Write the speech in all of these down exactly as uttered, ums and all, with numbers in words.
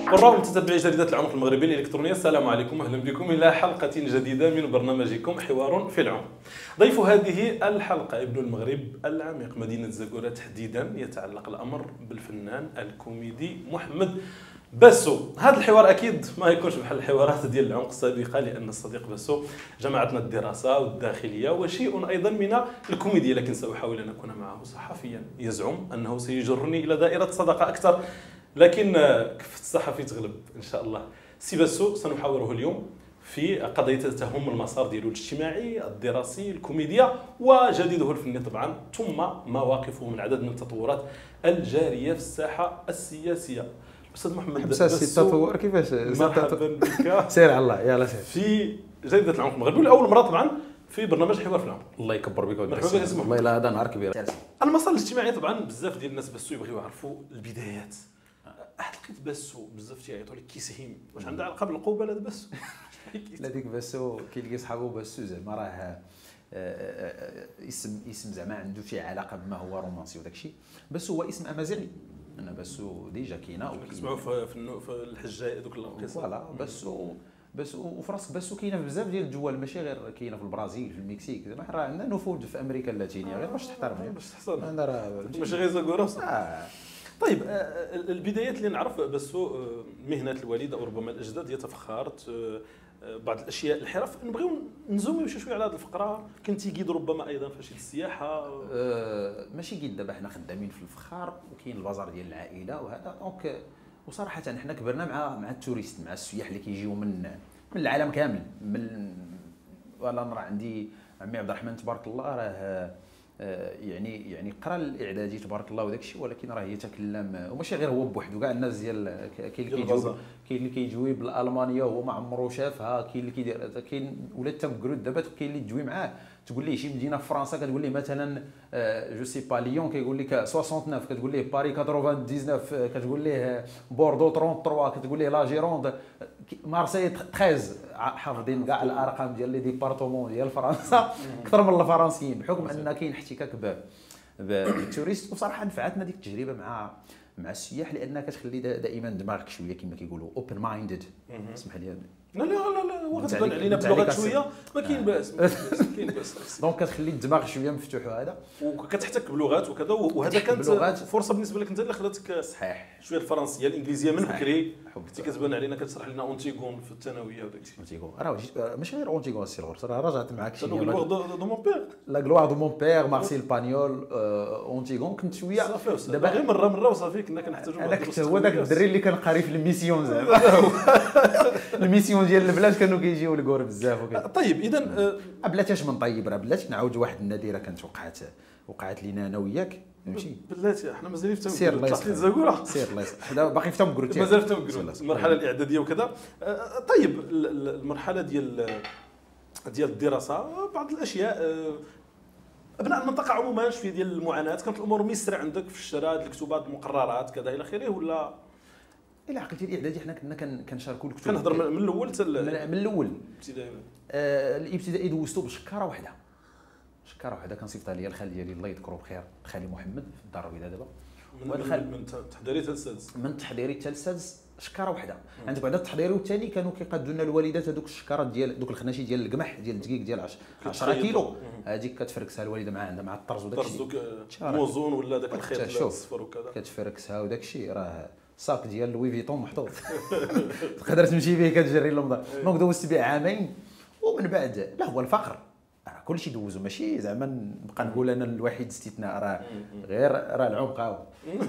قراء متتبعي جريدة العمق المغربية الإلكترونية، السلام عليكم، أهلا بكم إلى حلقة جديدة من برنامجكم حوار في العمق. ضيف هذه الحلقة ابن المغرب العميق مدينة زاكورة تحديدا، يتعلق الأمر بالفنان الكوميدي محمد باسو. هذا الحوار أكيد ما يكونش بحال الحوارات ديال العمق السابقة، لأن الصديق باسو جمعتنا الدراسة والداخلية وشيء أيضا من الكوميديا، لكن سأحاول أن أكون معه صحفيا يزعم أنه سيجرني إلى دائرة الصداقة أكثر، لكن كفة الصحفي تغلب إن شاء الله. سي باسو سنحاوره اليوم في قضية تهم المسار ديالو الاجتماعي، الدراسي، الكوميديا وجديده الفني طبعا، ثم مواقفه من عدد من التطورات الجارية في الساحة السياسية. أستاذ محمد باسو التطور كيفاش؟ مرحبا بك. سير على الله، يلا سير. في جريدة العمق المغربي لأول مرة طبعا في برنامج حوار في العمق. الله يكبر بك ويديك. مرحبا بك. والله لا هذا نهار كبير. المسار الاجتماعي طبعا بزاف ديال الناس باسو يبغيو يعرفوا البدايات. لقيت باسو بزاف تيعيطوا لك كيسهم، واش عندها علاقه بالقوبه هذا باسو؟ لا ديك باسو كيلقى صحابو باسو زعما راه اسم اسم زعما عنده شي علاقه بما هو رومانسي وداك الشيء. باسو هو اسم امازيغي، انا باسو ديجا كاينه كنسمعوا في في الحجايه دوك القصه. فوالا باسو باسو وفي راسك باسو كاينه في بزاف ديال الدول، ماشي غير كاينه في البرازيل في المكسيك، زعما راه عندنا نفوذ في امريكا اللاتينيه، غير باش تحترم باش تحصل انا راه ماشي غير زاكورة. آه. طيب البدايات اللي نعرف باسو مهنه الوالد او ربما الاجداد، يتفخرت بعض الاشياء الحرف. نبغيو نزويو شي شويه على هذه الفقره. كنتي قيد ربما ايضا فاش السياحه؟ أه ماشي قيد، دابا حنا خدامين في الفخار وكاين البازار ديال العائله وهذا دونك. وصراحه حنا كبرنا مع مع التوريست، مع السياح اللي كيجيو من من العالم كامل. من ولا راه عندي عمي عبد الرحمن تبارك الله، راه يعني يعني قرا الاعدادي تبارك الله وداك الشيء، ولكن راه يتكلم وماشي غير هو بوحدو، كاع الناس ديال كاين اللي كيجيو كاين اللي كيجوي بالالمانيه وهو ما عمرو شافها، كاين اللي كيدير كاين ولاد تمكرود دابا، كاين اللي تجوي معاه تقول ليه شي مدينه في فرنسا كتقول ليه مثلا جو سي با ليون كيقول لك تسعة وتسعين، كتقول ليه باري تسعة وثمانين، كتقول ليه بوردو ثلاثة وثلاثين، كتقول ليه لا جيروند، مارسي ثلاثة عشر. حافظين كاع الارقام ديال لي ديبارتمون ديال فرنسا اكثر من الفرنسيين، بحكم ان كاين احتكاك بالتوريست. وصراحه نفعتنا ديك التجربه مع مع السياح، لانها كتخلي دائما دماغك شويه كما كيقولوا اوبن مايندد. اسمح لي. لا لا لا لا هو غتبان علينا بلغه شويه، ما كاين باس كاين باس. دونك كتخلي الدماغ شويه مفتوح وهذا، وكتحتك بلغات وكذا، وهذا كانت فرصه بالنسبه لك انت اللي خلاتك صحيح شويه الفرنسيه الانجليزيه من بكري. كنتي كتبان علينا كتشرح لنا اونتيغون في الثانويه وداك الشيء. اونتيغون راه ماشي غير اونتيغون السي الغرس، راه رجعت معاك شي لوغ دو مون بير، لا غلوار دو مون بير، مارسيل بانيول، اونتيغون. كنت شويه دابا غير مره مره وصافي. كنا كنحتاجوا هذاك حتى هو داك الدري اللي كان قاري في الميسيون زعما الميسيون ديال البلاد كانوا كيجيو لكور بزاف وكذا. طيب اذا بلاتي اش من طيب، راه بلاتي نعاود واحد النادره كانت وقعت وقعت لينا انا وياك، فهمتي؟ بلاتي حنا مازالين في سير الله تحصيل زاكورة. سير الله يصلح، دابا باقي في تمكرو مازال في تمكرو المرحله الاعداديه وكذا. طيب المرحله ديال ديال الدراسه، بعض الاشياء ابناء المنطقه عموما شويه ديال المعاناه، كانت الامور ميسره عندك في الشراء الكتبات المقررات كذا الى اخره، ولا الا عقلتي الاعدادي حنا كنا كنشاركوا الكتب؟ كنهضر من الاول حتى من الاول ابتدائي. آه الابتدائي دوزتو بشكاره واحده، شكاره واحده كنصيفطها ليا الخال ديالي الله يذكره بخير، خالي محمد في الدار البيضاء دابا. من من تحضيري حتى السادس، من تحضيري حتى السادس شكاره واحده. عند بعد التحضيري والثاني كانوا كيقادوا لنا الوالدات هذوك الشكارات ديال دوك الخناشي ديال القمح ديال الدقيق ديال عشرة كيلو، هذيك كتفركسها الوالده مع عندها مع الطرز وداك الشيء، موزون ولا داك الخيط الصفر وكذا، كتفركسها وداك الشيء. راه صاك ديال لوي فيتون محطوط تقدر تمشي به كتجري للمضى. دونك دوزت به عامين، ومن بعد لا هو الفقر راه كلشي دوزو، ماشي زعما نبقى نقول انا الوحيد استثناء، راه غير راه العمق هاو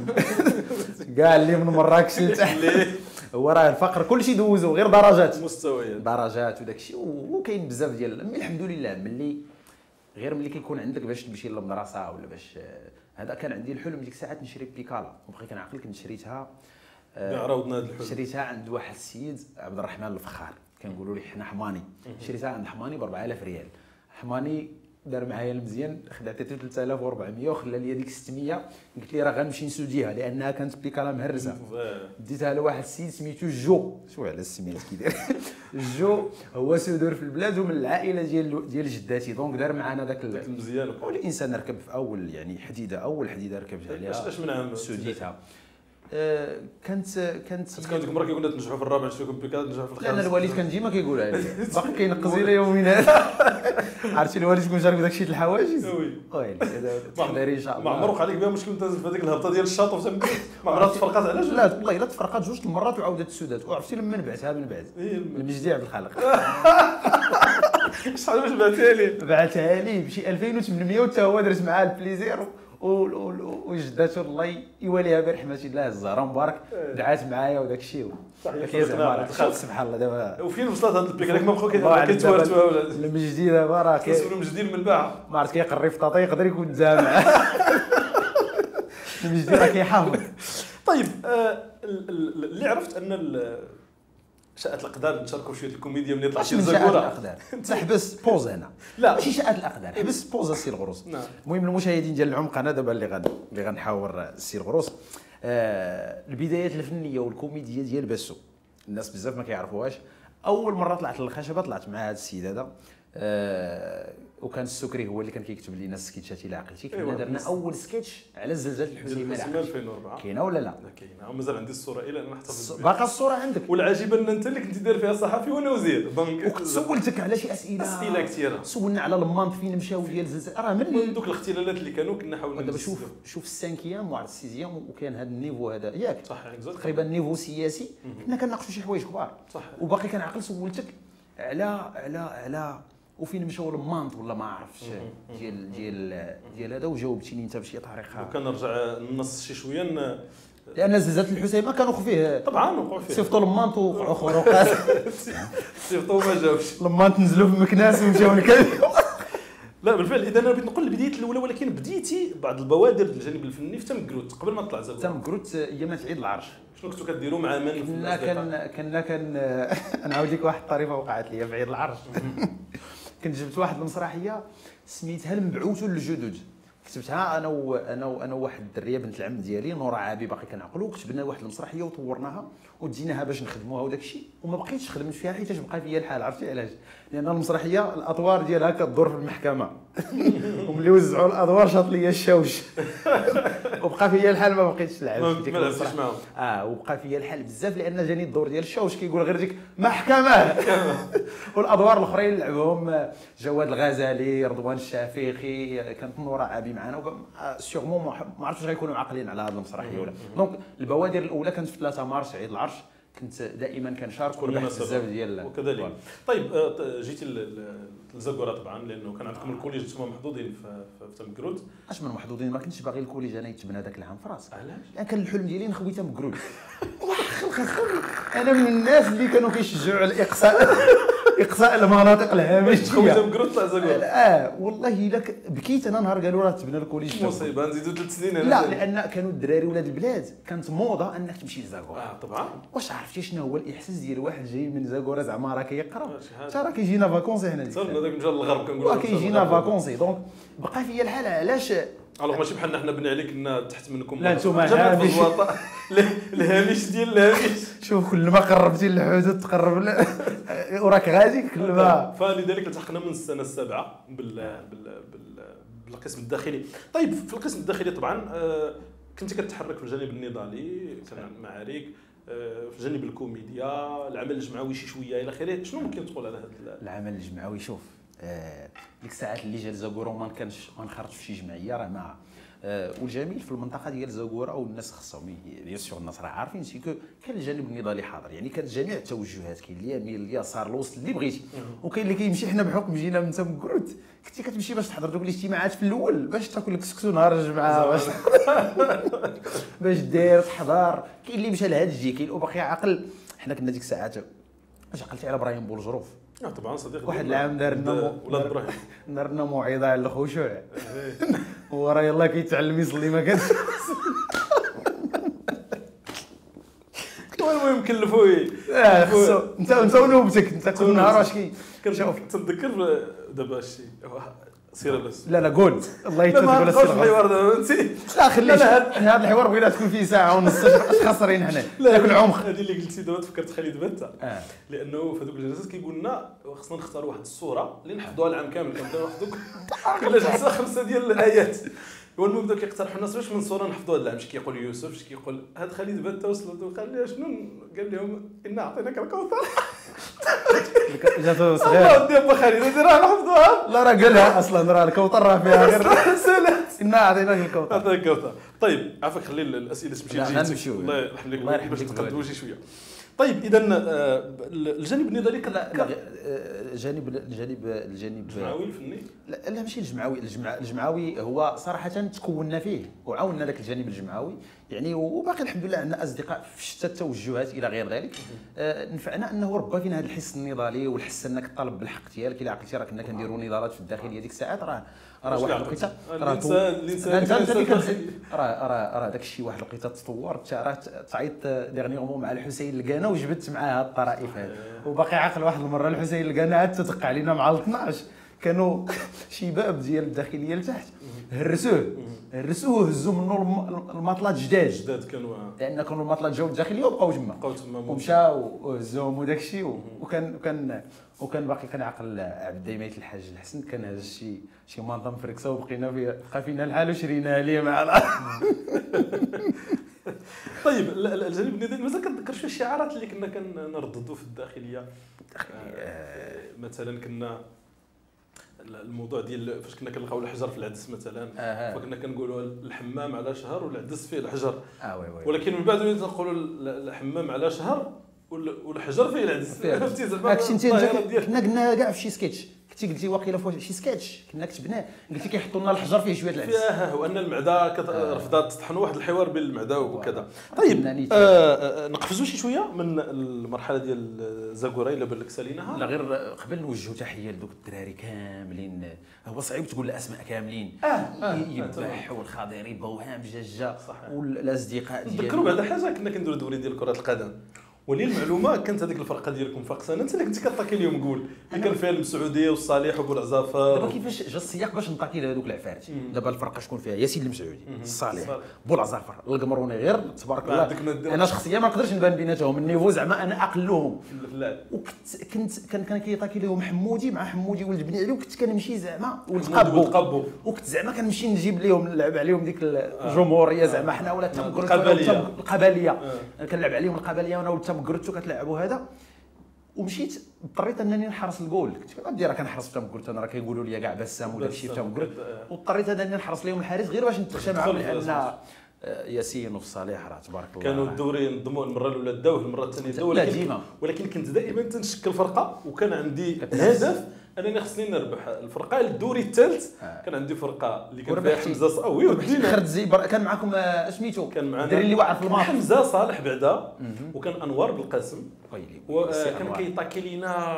كاع اللي من مراكش لتحت هو راه الفقر كلشي دوزو، غير درجات مستويات درجات وداك الشيء. وكاين بزاف ديال الحمد لله ملي غير ملي كيكون عندك باش تمشي للمدرسه ولا باش هذا. كان عندي الحلم ديك الساعات نشري بيكالا، وبقي كنعقل كنت شريتها عراودنا هذا الحلم. شريتها عند واحد السيد عبد الرحمن الفخار، كنقولوا ليه حنا حماني. شريتها عند حماني ب أربعة آلاف ريال. حماني دار معايا المزيان، خدعت ثلاثة آلاف وأربعمية وخلى لي ديك ستمية. قلت لي راه غنمشي نسوديها لانها كانت بيكالا مهرسه. ديتها لواحد السيد سميتو جو، شو على السميات كيدير جو، هو سودور في البلاد ومن العائله ديال ديال جداتي. دونك دار معنا داك المزيان. والانسان ركب في اول يعني حديده، اول حديده ركبت عليها. اش من عام سوديتها؟ آه كانت كانت كان ديك المره كيقول لنا تنجحوا في الرابع نشوفكم بكذا تنجحوا في الخامس. لان الوالد كان ديما كيقولها لي باقي كينقز لي يومين. عرفتي الوالد تكون جارب داك الشيء د الحواجز وي ويلي هذا تحضيري ان شاء الله. ما عمر وقع لك بها مشكل انت في هذيك الهبطه ديال الشاط وتم ما عمرها تفرقات علاش؟ لا والله الا تفرقات جوج المرات وعاودت السودات وعرفتي لما نبعتها من بعد المجدي عبد الخالق شحال باش بعتها لي بعتها لي بشي ألفين وثمنمية وتا هو درت معاه البليزير وجداته الله يوليها برحمه الله الزهراء مبارك دعات معايا وداك الشيء. سبحان الله دابا وفين وصلت هذا البيك هذاك ما بقاو كيتوارثوها ولا المجدي دابا راه كيصيروا المجدي من الباعه ما عرفت كيقري في طاطا يقدر يكون جامع. المجدي راه كيحافظ. طيب اللي عرفت ان شاءت الاقدار نشاركوا شويه الكوميديا ملي طلعت شي شاءت الاقدار تحبس بوز هنا لا ماشي شاءت الاقدار حبس بوز السي الغروس. نعم. المهم المشاهدين ديال العمق انا دابا اللي غن اللي غنحاور السي الغروس. آه البدايات الفنيه والكوميديا ديال باسو الناس بزاف ما كيعرفوهاش. اول مره طلعت للخشبه طلعت مع هذا السيد هذا آه وكان السكري هو اللي كان كيكتب لنا السكيتشات الى عقلتي. كنا درنا اول سكيتش على الزلزال الحسيمه ألفين وأربعة كاينه ولا لا؟ لا كاينه ومازال عندي الصوره الى انا نحتفظ بها. باقا الصوره عندك. والعجيب ان انت اللي كنتي داير فيها صحفي وانا وزير دونك سولتك على شي اسئله اسئله كثيره سولنا على المانط فين مشاو ديال الزلزال راه من دوك الاختلالات اللي كانوا كنا حاولنا دابا شوف شوف السانكيام وعلى السيزيام وكان هذا النيفو هذا ياك صح تقريبا نيفو سياسي كنا كنناقشوا شي حوايج كبار صح وباقي كنعقل سولتك على على على وفين مشاو المانط ولا ما عرفتش ديال ديال ديال هذا وجاوبتيني انت بشي طريقه. كنرجع النص شي شويه لان زلزال الحسيمه كانوا فيه طبعا وقعوا فيه صيفطوا المانط وقعوا خروقات صيفطوا ما جاوبش المانط نزلوا في مكناس ومشاو لكذا. لا بالفعل اذا انا بغيت نقول البدايه الاولى ولكن بديتي بعض البوادر الجانب الفني في تمكروت قبل ما تطلع زغوره. تمكروت ايامات عيد العرش شنو كنتوا كديروا مع من؟ كنا كان كنا كان نعاود لك واحد الطريفه وقعت لي في عيد العرش. كنت جبت واحد المسرحيه سميتها المبعوث للجدد كتبتها انا وانا وانا واحد الدريه بنت العم ديالي نورا عابي باقي كنعقلوا كتبنا واحد المسرحيه وطورناها وديناها باش نخدموها وداك الشيء وما بقيتش خدمت فيها حيت بقى فيا الحال. عرفتي علاش؟ لان المسرحيه الاطوار ديالها كدور في المحكمه وملي وزعوا الادوار شاط ليا الشوش وبقى فيا الحال ما بقيتش نلعب في ديك المسرحيه. اه وبقى فيا الحال بزاف لان جاني الدور ديال الشوش كيقول غير ديك محكمه والادوار الاخرين لعبهم جواد الغزالي رضوان الشافيقي كانت نورا عابي معنا سيغمون ما عرفتش غيكونوا عاقلين على هذه المسرحيه ولا. دونك البوادر الاولى كانت في ثلاثة مارس عيد العرش كنت دائما كنشارك وربحت بزاف ديال وكذلك. طيب جيتي للزغوره طبعا لانه كان عندكم الكوليج نتوما محظوظين في في تمكروت. اش من محظوظين ما كنتش باغي الكوليج انا يتبنى هذاك العام في راسي. علاش؟ لان كان الحلم ديالي نخوي تمكروت. انا من الناس اللي كانوا كيشجعوا على الاقصاء اقصاء المناطق الهامشيه. تخوي تمكروت طلع زغوره. اه والله الا بكيت انا نهار قالوا راه تبنى الكوليج. مصيبه نزيدوا ثلاث سنين. لا لان كانوا الدراري ولاد البلاد كانت موضه انك تمشي لزاكوره. اه طبعا. واش عرفتي شنو هو الاحساس ديال واحد جاي من زاكوره زعما راه كيقرا حتى راه كيجينا فاكونسي حنا ديك صافي هذاك مجال الغرب كنقولوا راه كيجينا فاكونسي. دونك بقى فيا الحال علاش الوغ ماشي بحالنا حنا بني عليك كنا تحت منكم. لا نتوما هامش الهامش ديال الهامش. شوف كل ما قربتي للحدود تقرب وراك غادي كل ما. فلذلك التحقنا من السنه السابعه بال بال بالقسم الداخلي. طيب في القسم الداخلي طبعا كنت كتحرك في الجانب النضالي كان المعارك في جانب الكوميديا العمل الجمعوي شي شويه الى اخره. شنو ممكن تقول على هذا العمل الجمعوي؟ شوف آه ديك الساعات اللي جا لزاكوره وما كانش ما نخرج في شي جمعيه راه ما آه والجميل في المنطقه ديال زاكوره والناس خصهم بيان سور الناس راه عارفين سي كو كان الجانب النضالي حاضر يعني كانت جميع التوجهات كاين اليمين اليسار الوسط اللي بغيتي وكاين اللي كيمشي. حنا بحكم جينا من تمكروت كنتي كتمشي باش تحضر دوك الاجتماعات في الاول باش تاكل لك سكسو نهار الجمعه باش باش داير تحضر. كاين اللي مشى لهاد الجي كاين وباقي عاقل. حنا كنا ديك الساعات واش عقلتي على ابراهيم بولجروف؟ اه طبعا صديق واحد العام دار لنا ولاد ابراهيم دار لنا موعظه على الخشوع وراه يلاه كيتعلم يصلي ما كانش. المهم كلفوه اه خصو انت انت ونوبتك انت كل نهار واش كي كنشوف تتذكر دابا شي سير بس. لا لا قول الله يتوفق ولا سير الحوار دابا انت لا خلي هذا الحوار بغينا تكون فيه ساعه ونص اش خاسرين حنا داك العمق. هذه اللي قلتي دابا تفكرت خالد بنتا آه. لانه في هذوك الجلسات كيقول لنا خصنا نختاروا واحد الصوره اللي نحفظوها العام كامل كنبداو ناخذوا كل جلسه خمسه ديال الايات هو المهم بداو كيقترحوا الناس باش من صوره نحفظوا هذا العام. شي كيقول يوسف، شي كيقول هاد خالد بات توصلوا، قال لي شنو، قال لهم انا عطيناك الكوثر. جاتو الله صغير. ودي با خالد هادي راه نحفظوها. لا راه قالها اصلا، راه الكوثر راه فيها غير سالات انا عطيناك الكوثر. عطيناك الكوثر. طيب عافاك، خلي الاسئله تمشي لا، لجهتك. غنمشيو. الله يرحم لك الله يرحم باش ليك تقدموا الوالد. شي شويه. طيب اذا الجانب النضالي لا لا آه، الجانب الجانب الجانب الجمعوي الفني. لا لا ماشي الجمعوي. الجمع الجمعوي هو صراحه تكوننا فيه وعاوننا ذاك الجانب الجمعوي يعني، وباقي الحمد لله عندنا اصدقاء في شتى التوجهات الى غير ذلك. آه، نفعنا انه ربى فينا هذا الحس النضالي والحس انك تطالب بالحق ديالك. الا عقلتي راه كنا كنديروا نضالات في الداخليه ديك الساعات، راه راه واحد الوقيته راه تو- الانسان انت انت اللي الانسان كت- راه راه راه داك الشيء واحد الوقيته تطور. انت راه تعيط ديرنيغمون مع الحسين القانا وجبت معاه هاد الطرائف هاد، وباقي عاقل واحد المره الحسين القانا عاد تدق علينا مع اثناش. كانوا شي باب ديال الداخليه لتحت هرسوه هرسوه وهزوا منه الم- الماطلات جداد، جداد كانوا لان كانوا الماطلات جاو الداخليه وبقاو تما بقاو تما ومشاو وهزوهم وداك الشيء. وكان وكان وكان باقي كنعقل عبد ديميت الحاج الحسن كان هذا الشيء شي منظم فركسه وبقينا فيه بقى فينا الحال وشرينا ليه مع الأرض. طيب ال- ال- الجانب النضالي مازال كنتذكر شويه الشعارات اللي كنا كنرددوا في الداخليه. آه، مثلا كنا الموضوع ديال فاش كنا كنلقاو الحجر في العدس مثلا، آه. فكنا كنقولوا الحمام على شهر والعدس فيه الحجر. اه وي وي ولكن من بعد ولينا نقولوا الحمام على شهر وال- والحجر فيه العدس. فيه. فهمتي زعما هاكشي انت الظاهرة انت ديال- كنا قلنا كاع في شي سكيتش، كنتي قلتي واقيلا في شي سكيتش كنا كتبناه، قلتي كيحطوا لنا الحجر فيه شويه العدس. فيها وان المعده كت- آه. رفضات تطحن واحد الحوار بين المعده وكذا. واو. طيب كنا نيت- آه آه، نقفزوا شي شويه من المرحله ديال زاكوراي الا بان لك ساليناها. لا غير قبل نوجهوا تحيه لذوك الدراري كاملين. هو صعيب تقول الاسماء كاملين. اه اه يذبح والخضيري بوهام جاجه صحيح. والاصدقاء ديالي. نذكروا بعد حاجه كنا كنديروا دوري ديال كره القدم، ولي المعلومه كانت هذيك الفرقه ديالكم فاقسانه انت اللي كنتي كطاكي اليوم قول اللي كان فيها المسعوديه والصالح وابو دابا العزافر. كيفاش جا السياق باش نطاكي لهذوك العفاريت. دابا الفرقه شكون فيها؟ ياسين المسعودي، الصالح، الصالح. بولعزافر، القمروني، غير تبارك ما الله. عندك ما دير. انا شخصيا ما نقدرش نبان بيناتهم النيفو، زعما انا اقلهم. لا وكنت كنت كان كان كيطاكي لهم حمودي مع حمودي ولد بني علي، وكنت كنمشي زعما ولد حمودي ولد قابو، قابو. وكنت زعما كنمشي نجيب لهم نلعب عليهم ديك الجمهوريه زعما حنا ولا تم القبلية. القبليه كنلعب عليهم القبليه وانا ولد تم قرتو كتلعبوا هذا. ومشيت اضطريت انني نحرس الجول. كنت غادي راه كنحرس في تمقرت انا، راه كيقولوا لي كاع بسام وداك الشيء في تمقرت، واضطريت انني نحرس لهم الحارس غير باش نتخشى معاهم، لان آه، ياسين وفي صالح راه تبارك الله كانوا الدوري ينظموا المره الاولى داوه المره الثانيه داوه، لا، ولكن ديما. ولكن كنت دائما تنشكل فرقه وكان عندي كتنافس. هدف انني خصني نربح الفرقه الدوري الثالث. آه. كان عندي فرقه اللي كان فيها وربحتي. حمزه ص- وي ودينا خرج زي بر... كان معكم آه، سميتو كان معنا الدري اللي واعر في الماتش. حمزه صالح بعدا، وكان انوار بالقاسم، ويلي وكان أنوار. كيطاكي لينا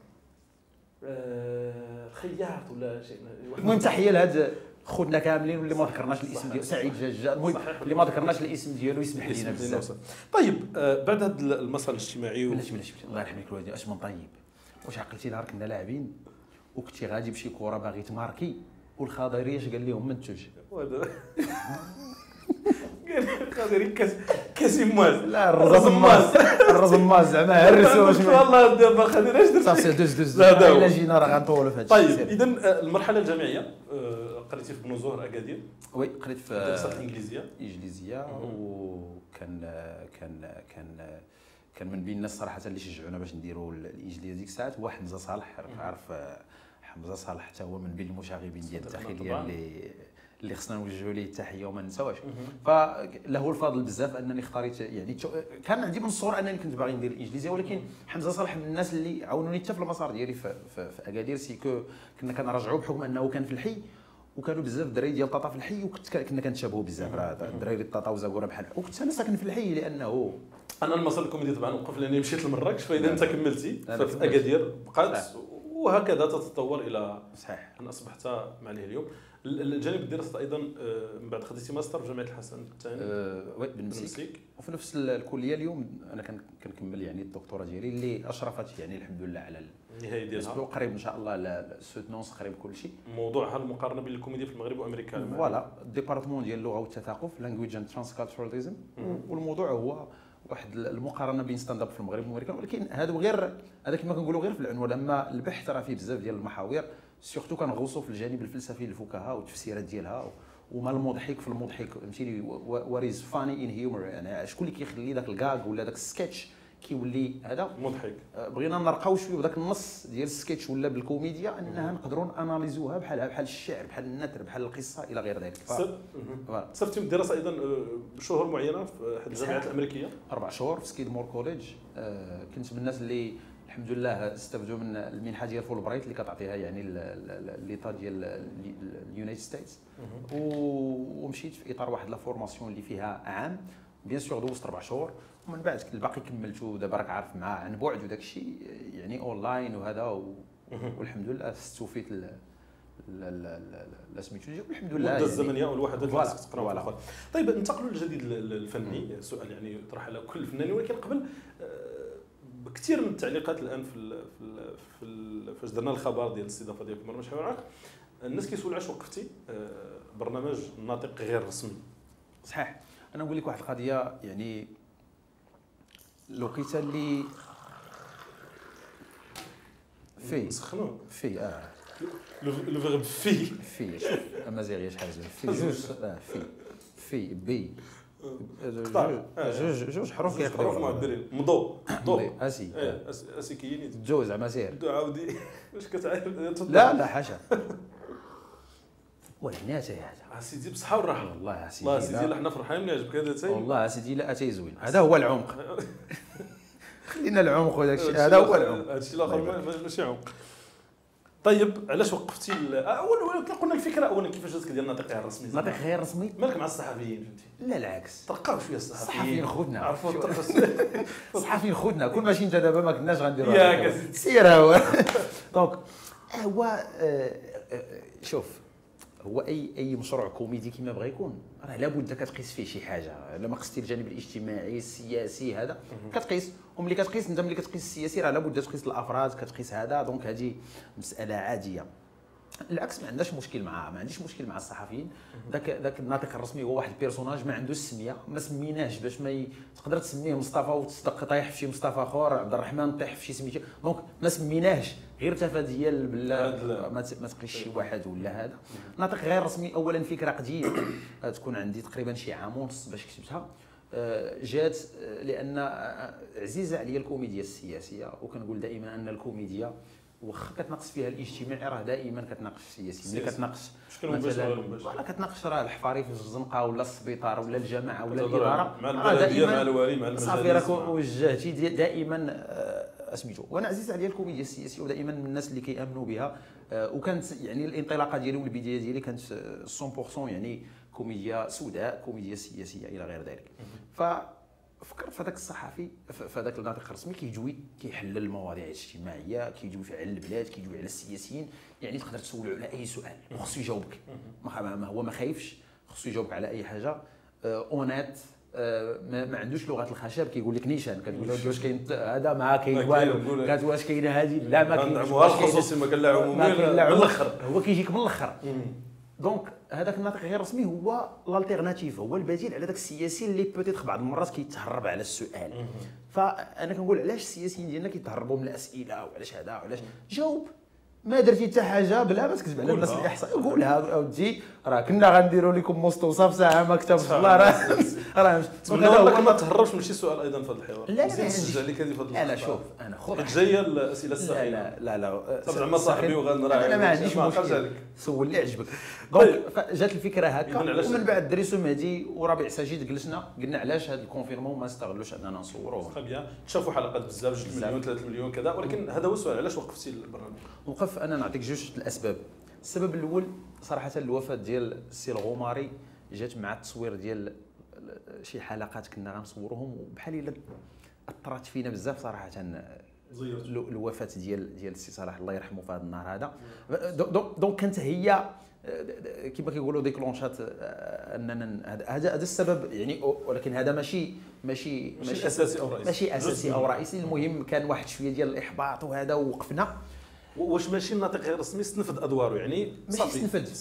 آه، خياط ولا شيء. المهم تحيه لهاد خوتنا كاملين واللي ما ذكرناش الاسم ديالو، سعيد جاجا، المهم صحيح. اللي ما ذكرناش الاسم ديالو يسمح لينا بزاف. طيب آه، بعد هذا المسار الاجتماعي و... بلاش بلاش الله يرحم لك الوالدين، اش من طيب. واش عقلتي نهار كنا لاعبين وكنتي غادي بشي كره باغي تماركي والخضيري اش قال لهم منتج؟ وهذا قال خاطري كاس كاسي ماز. لا الرزماز الرزماز زعما هرسوا واش والله دابا خاطر اش درت صافي دوز دوز لا، داو. الا جينا راه غنطولوا في هذا طيب الشيء. اذا المرحله الجامعيه آه، قريتي في بنو زهر اكادير، وي قريت في الدراسات الانجليزيه. انجليزيه، وكان كان كان كان من بين الناس صراحه اللي شجعونا باش نديروا الانجليزيه ديك الساعات هو حمزه صالح. عارف حمزه صالح حتى هو من بين المشاغبين ديال الداخليه اللي اللي خصنا نوجهوا ليه التحيه وما نساوهاش. فله الفضل بزاف انني اختاريت يعني تو- كان عندي من الصور انني كنت باغي ندير الانجليزيه، ولكن حمزه صالح من الناس اللي عاونوني حتى في المسار ديالي في, في, في اكادير. سيكو كنا كنراجعوا بحكم انه كان في الحي وكانوا بزاف الدراري ديال طاطا في الحي، وكنت كنا كنتشابهوا بزاف. راه الدراري طاطا وزاكوره بحال، وكنت انا ساكن في الحي لانه انا المسار الكوميدي طبعا وقف لاني مشيت لمراكش، فاذا انت كملتي أنا في كملت. اكادير بقات صحيح. وهكذا تتطور الى صحيح. ان اصبحت ما عليه اليوم. ال- الجانب الدراسي ايضا آه، من بعد خديتي ماستر في جامعه الحسن الثاني أه وي بالمسيك، بالمسيك. وفي نفس ال- الكليه اليوم انا كن- كنكمل يعني الدكتوراه ديالي اللي اشرفت يعني الحمد لله على النهايه ديالها. الاسبوع قريب ان شاء الله السوتنونس قريب كل شيء. موضوعها المقارنه بين الكوميديا في المغرب وامريكا. فوالا الديبارتمون ديال اللغه والتثقف لانجويج اند ترانسكالتشراليزم، والموضوع هو واحد المقارنه بين ستاند اب في المغرب وامريكا. ولكن هذا غير هذا كما كنقولوا غير في العنوان، اما البحث راه فيه بزاف ديال المحاور، سيرتو كنغوصوا في الجانب الفلسفي للفكاهه والتفسيرات ديالها وما المضحك في المضحك فهمتيني وريز فاني ان هيومر يعني شكون اللي كيخلي داك الكاغ ولا داك السكتش كيولي هذا مضحك. بغينا نرقاو شويه بداك النص ديال السكتش ولا بالكوميديا انها نقدروا اناليزوها بحالها بحال الشعر بحال النثر بحال القصه الى غير ذلك. صفتي الدراسه ايضا بشهور معينه في احد الجامعات الامريكيه اربع شهور في سكيدمور كوليدج. كنت من الناس اللي الحمد لله استفدوا من المنحه ديال فولبرايت اللي كتعطيها يعني ليطا ديال اليونايتد ستيتس ومشيت في اطار واحد لا فورماسيون اللي فيها عام بيان سور دوزت اربع شهور ومن بعد الباقي كملته دابا راك عارف مع عن بعد وداك الشيء يعني اونلاين وهذا والحمد لله استوفيت لا سميتو والحمد لله المده الزمنيه والوحدات اللي خاصك تقراو. طيب ننتقلوا للجديد الفني، سؤال يعني يطرح على كل فنان، ولكن قبل كثير من التعليقات الان في في فاش درنا الخبر ديال الاستضافه ديالكم برنامج حوار الناس كيسولوا علاش وقفتي برنامج ناطق غير رسمي. صحيح. انا نقول لك واحد القضيه يعني الوقيته اللي في نسخنوا في اه لو فيرب في في شوف امازيغيه شحال زوين في جوج اه في في بي جوج جوج حروف كيقدروا حروف معبرين مضو ضو اسي اسي كاينين جو زعما سير دو عاودي واش كتعرف لا لا حاشا وليناتها هذا سيدي بصحه والراحه والله سيدي الله سيدي حنا فرحانين ملي عجبك هذا تاي والله سيدي لا اتاي زوين هذا هو العمق خلينا العمق وداك الشيء هذا هو العمق هذا الشيء الاخر ماشي عمق. طيب علاش وقفتي اول قلنا الفكره اولا كيفاش جاتك ديال الناطق غير رسمي؟ الناطق غير رسمي مالك مع الصحفيين فهمتي؟ لا العكس ترقاو شويه الصحفيين الصحفيين خدنا عرفوا الصحفيين خدنا كون ماشي انت دابا ما كناش غنديروا ياك سير هو دونك هو شوف هو اي اي مشروع كوميدي كما بغى يكون راه لابد كتقيس فيه شي حاجه. لما قستي الجانب الاجتماعي السياسي هذا كتقيس وملي كتقيس انت ملي كتقيس السياسي راه لابد تقيس الافراد كتقيس هذا. دونك هذه مساله عاديه. العكس ما عندناش مشكل معها ما عنديش مشكل مع الصحفيين. ذاك ذاك الناطق الرسمي هو واحد البيرسوناج ما عندوش السميه ما سميناش باش ما ي... تقدر تسميه مصطفى وتصدق طايح في شي مصطفى اخر عبد الرحمن طيح في شي سميتو. دونك ما سميناهش غير تفا ديال بلا ما تقيش شي واحد ولا هذا. ناطق غير رسمي اولا فكره قديمه تكون عندي تقريبا شي عام ونص باش كتبتها. جات لان عزيزه عليا الكوميديا السياسيه وكنقول دائما ان الكوميديا واخا كتناقش فيها الاجتماعي راه دائما كتناقش السياسي. ملي كتناقش مثلا كتناقش راه الحفاري في الزنقه ولا السبيطار ولا الجامعه ولا الاداره مع البلديه مع الوالي مع المجالس صافي راك وجهتي دائما اسميتو. وانا عزيز عليا الكوميديا السياسيه ودائما من الناس اللي كيامنوا بها وكانت يعني الانطلاقه ديالي والبدايه ديالي كانت مية بالمية يعني كوميديا سوداء كوميديا سياسيه الى غير ذلك. ف فكرت في هذاك الصحفي في هذاك الناطق الرسمي كيجوي كيحلل المواضيع الاجتماعيه كيجوي على البلاد كيجوي على السياسيين يعني تقدر تسولو على اي سؤال وخصو يجاوبك. ما هو ما خايفش خصو يجاوبك على اي حاجه اونيت. ما عندوش لغه الخشب كيقول لك نيشان كتقول له واش كاين هذا ما كاين والو كات واش كاينه هذه لا ما كاينش الخصوصي ما كان لا عمومي من الاخر هو كيجيك من الاخر. دونك هذاك الناطق غير رسمي هو الالتيرناتيف هو البديل على داك السياسي اللي بوتيتر بعض المرات كيتهرب على السؤال. فانا كنقول علاش السياسيين ديالنا كيتهربوا من الاسئله وعلاش هذا وعلاش جاوب ما درتي حتى حاجه بلا ما تكذب على الناس الاحصاء قولها اودي راه كنا غنديروا لكم مستوصف ساعه ما كتبش الله راه راه والله ما تهربش من شي سؤال ايضا في هذا الحوار. لا لا نسجل لك هذه فضل. لا لا شوف انا خذ جايه الاسئله السهله. لا لا لا زعما صاحبي وغنراعي انا ما عنديش مشكل سول اللي عجبك. دونك جات الفكره هكا ومن بعد دريسو مهدي وربيع ساجد جلسنا قلنا علاش هذا الكونفيرمون ما نستغلوش اننا نصوروه. طيب تشافوا حلقات بزاف جوج مليون ثلاثة مليون كذا ولكن هذا هو السؤال علاش وقفتي البرنامج؟ وقف انا نعطيك جوج الاسباب. السبب الاول صراحه الوفاه ديال السي الغوماري جات مع التصوير ديال شي حلقات كنا غنصوروهم وبحال الا اثرت فينا بزاف صراحه الوفاه ديال ديال السي صلاح الله يرحمه في هذا النهار هذا. دونك كانت هي كما كيقولوا ديكلونشات اننا هذا هذا السبب يعني. ولكن هذا ماشي ماشي ماشي اساسي او رئيسي ماشي اساسي او رئيسي. المهم كان واحد شويه ديال الاحباط وهذا ووقفنا. واش ماشي الناطق غير رسمي استنفد ادواره يعني ماشي استنفد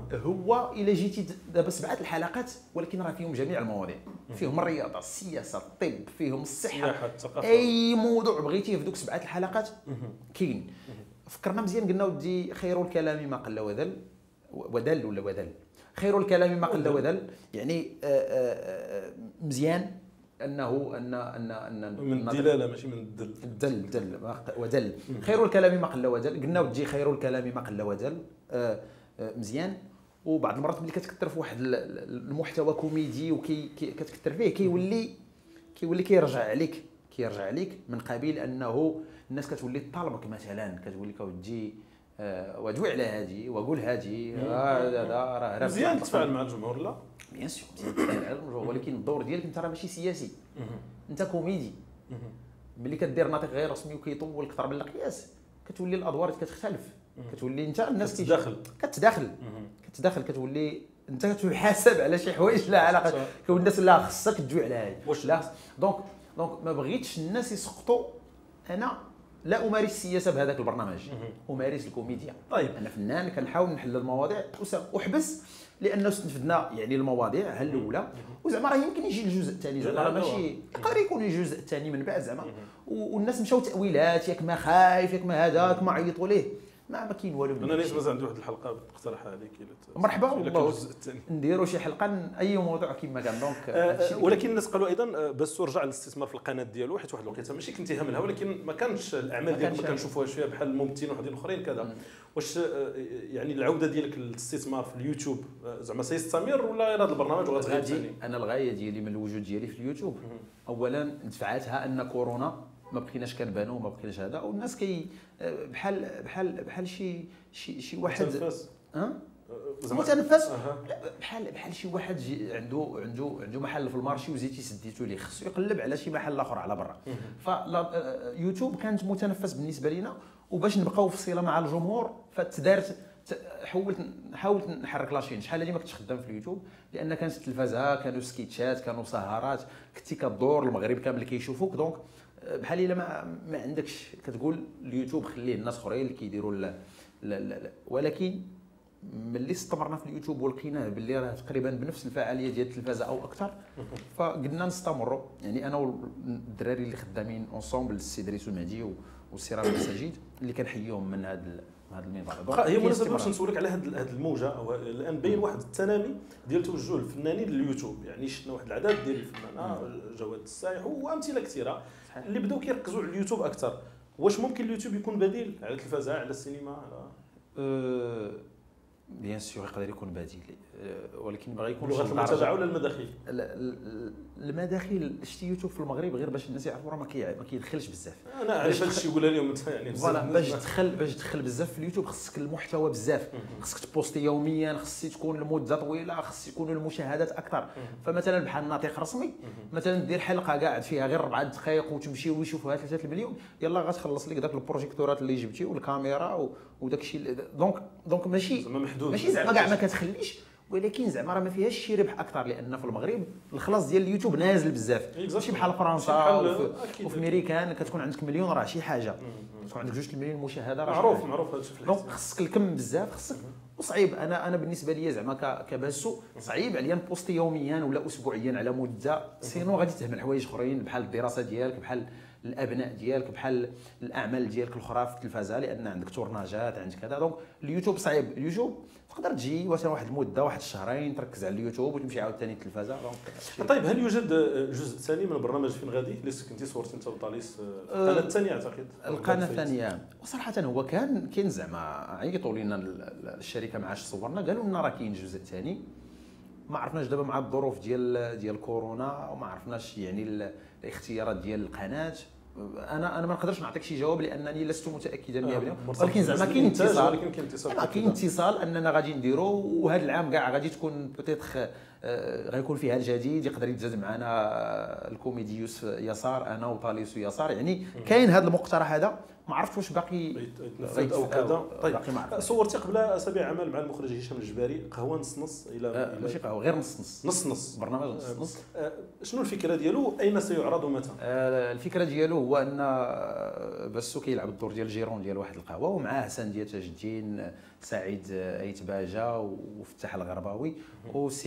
هو الا جيتي دابا سبعه الحلقات ولكن راه فيهم جميع المواضيع فيهم الرياضه السياسه الطب فيهم الصحه اي موضوع بغيتيه في دوك سبعه الحلقات كاين. فكرنا مزيان قلنا ودي خير الكلام ما قل ودل ودل ولا ودل خير الكلام ما قل ودل. يعني آه، آه، آه، مزيان انه ان ان ان من الدلاله ماشي من الدل. الدل الدل ودل. خير الكلام ما قل ودل، قلنا وتجي خير الكلام ما قل ودل. آه، آه، مزيان. وبعض المرات ملي كتكثر في واحد المحتوى كوميدي وكي كتكثر فيه كيولي كيولي كيرجع عليك كيرجع عليك من قبيل انه الناس كتولي تطالبك مثلا، كتقول لك اودي آه ودوي على هادي وقول هادي هذا راه مزيان تتفاعل مع الجمهور. لا بيان سور مزيان تتفاعل مع الجمهور، ولكن الدور ديالك انت راه ماشي سياسي، انت كوميدي. ملي كدير ناطق غير رسمي وكيطول اكثر من القياس كتولي الادوار كتختلف، كتولي انت الناس كتداخل كتداخل كتداخل كتولي انت كتحاسب على شي حوايج لا علاقه. كون الناس لا خصك تجوع على هادي لا. دونك دونك ما بغيتش الناس يسقطوا. انا لا امارس السياسه بهذاك البرنامج، امارس الكوميديا. طيب انا فنان كنحاول نحل المواضيع وحبس لانه استنفذنا يعني المواضيع ها الاولى، وزعما راه يمكن يجي الجزء الثاني، زعما راه ماشي يقدر يكون الجزء الثاني من بعد زعما. والناس مشاو تاويلات ياك ما خايف ياك ما هذاك ما عيطوا ليه، ما ما كاين والو. انا نيت عندي واحد الحلقه نقترحها عليك مرحبا والله نديروا شي حلقه اي موضوع كما كان. دونك أه ولكن الناس قالوا ايضا بس رجع للاستثمار في القناه ديالو، حيت واحد الوقيته ماشي كنتي هاملها ولكن ما كانش الاعمال ديالك ما كنشوفوهاش فيها بحال الممثلين وحدين اخرين كذا. واش يعني العوده ديالك للاستثمار في اليوتيوب زعما سيستمر ولا غير هذا البرنامج وغتغيب ثاني؟ انا الغايه ديالي من الوجود ديالي في اليوتيوب اولا دفعتها ان كورونا ما بقيناش كنبانو ما بقيناش هذا، والناس كي بحال بحال بحال شي شي شي واحد متنفس ها متنفس بحال بحال شي واحد عنده عنده عنده محل في المارشي وزيتي سديتو ليه، خصو يقلب على شي محل اخر على برا. فيوتيوب كانت متنفس بالنسبه لينا، وباش نبقاو في صله مع الجمهور فتدارت حاولت حاولت نحرك لاشين. شحال هادي ما كنتش خدام في اليوتيوب لان كانت التلفازه، كانوا سكيتشات، كانوا سهرات، كنتي كدور المغرب كامل كيشوفوك. دونك بحال الا ما, ما عندكش كتقول اليوتيوب خليه الناس اخرين اللي كيديروا لا لا لا. ولكن ملي استمرنا في اليوتيوب ولقيناه باللي راه تقريبا بنفس الفعاليه ديال التلفازه او اكثر، فقلنا نستمروا. يعني انا والدراري اللي خدامين اونصومبل السي دريس المهدي والسي رامي السجيد اللي كنحييهم من هذا هذا المنبر. هي مناسبه باش نسولك على هذه الموجه. أو الان بين واحد التنامي ديال توجه الفنانين لليوتيوب، يعني شفنا واحد العدد ديال الفنانين جواد السايح وامثله كثيره اللي بداو كيركزوا على اليوتيوب اكثر. واش ممكن اليوتيوب يكون بديل على التلفازه على السينما على أه بيان سور يقدر يكون بديل، ولكن بغا يكون لغه المتابعه ولا المداخيل؟ المداخيل شتي يوتيوب في المغرب غير باش الناس يعرفوا راه ما ما كيدخلش بزاف. انا عارف هذا الشيء يقولها لهم انت يعني فوالا باش تدخل باش تدخل بزاف في اليوتيوب خصك المحتوى بزاف، خصك تبوستي يوميا، خصك تكون المده طويله، خص يكونوا المشاهدات اكثر. فمثلا بحال ناطق رسمي مثلا دير حلقه قاعد فيها غير اربع دقائق وتمشي ويشوفوها ثلاثة المليون، يلا غتخلص لك داك البروجيكتورات اللي جبتي والكاميرا وداك الشيء. دونك دونك ماشي ماشي زعما كاع ما كتخليش، ولكن زعما راه ما فيهاش شي ربح اكثر لان في المغرب الخلاص ديال اليوتيوب نازل بزاف، ماشي بحال فرنسا وفي امريكان كتكون عندك مليون راه شي حاجه، تكون عندك جوج المليون مشاهده راه معروف معروف هذا الشيء في دونك خصك الكم بزاف خصك. وصعيب انا انا بالنسبه لي زعما كباسو صعيب عليا نبوستي يوميا ولا اسبوعيا على مده، سينو غادي تهمل حوايج اخرين بحال الدراسه ديالك بحال الابناء ديالك بحال الاعمال ديالك الاخرى في التلفازه لان عندك تورناجات عندك كذا. دونك اليوتيوب صعيب. اليوتيوب تقدر تجي مثلا واحد المده واحد الشهرين تركز على اليوتيوب وتمشي عاوتاني التلفازه. دونك طيب هل يوجد جزء ثاني من البرنامج فين غادي اللي كنتي صورتي انت وطاليس القناه الثانيه اعتقد؟ القناه الثانيه وصراحه هو كان كاين زعما عيطوا لنا الشركه مع اش صورنا قالوا لنا راه كاين جزء ثاني، ما عرفناش دابا مع الظروف ديال ديال كورونا وما عرفناش يعني الاختيارات ديال القناه. انا انا ما نقدرش نعطيك شي جواب لانني لست متاكدا مية بالمية، ولكن زعما كاين اتصال ولكن كاين اتصال كاين اتصال اننا غادي نديرو. وهذا العام كاع غادي تكون بوتيتخ غيكون فيها الجديد، يقدر يتزاد معنا الكوميدي يوسف يسار انا وطاليس يسار. يعني كاين هذا المقترح هذا ما عرفتش واش باقي يتنفذ او كذا. طيب صورتي قبل اسابيع عمل مع المخرج هشام الجباري قهوه نص نص الى آه ماشي قهوه غير نص نص نص نص برنامج نص نص. آه شنو الفكره ديالو؟ اين سيعرض ومتى؟ آه الفكره ديالو هو ان باسو كيلعب الدور ديال الجيرون ديال واحد القهوه ومعاه حسن ديال تاج الدين، سعيد ايت باجا وفتح الغرباوي والسي الاتير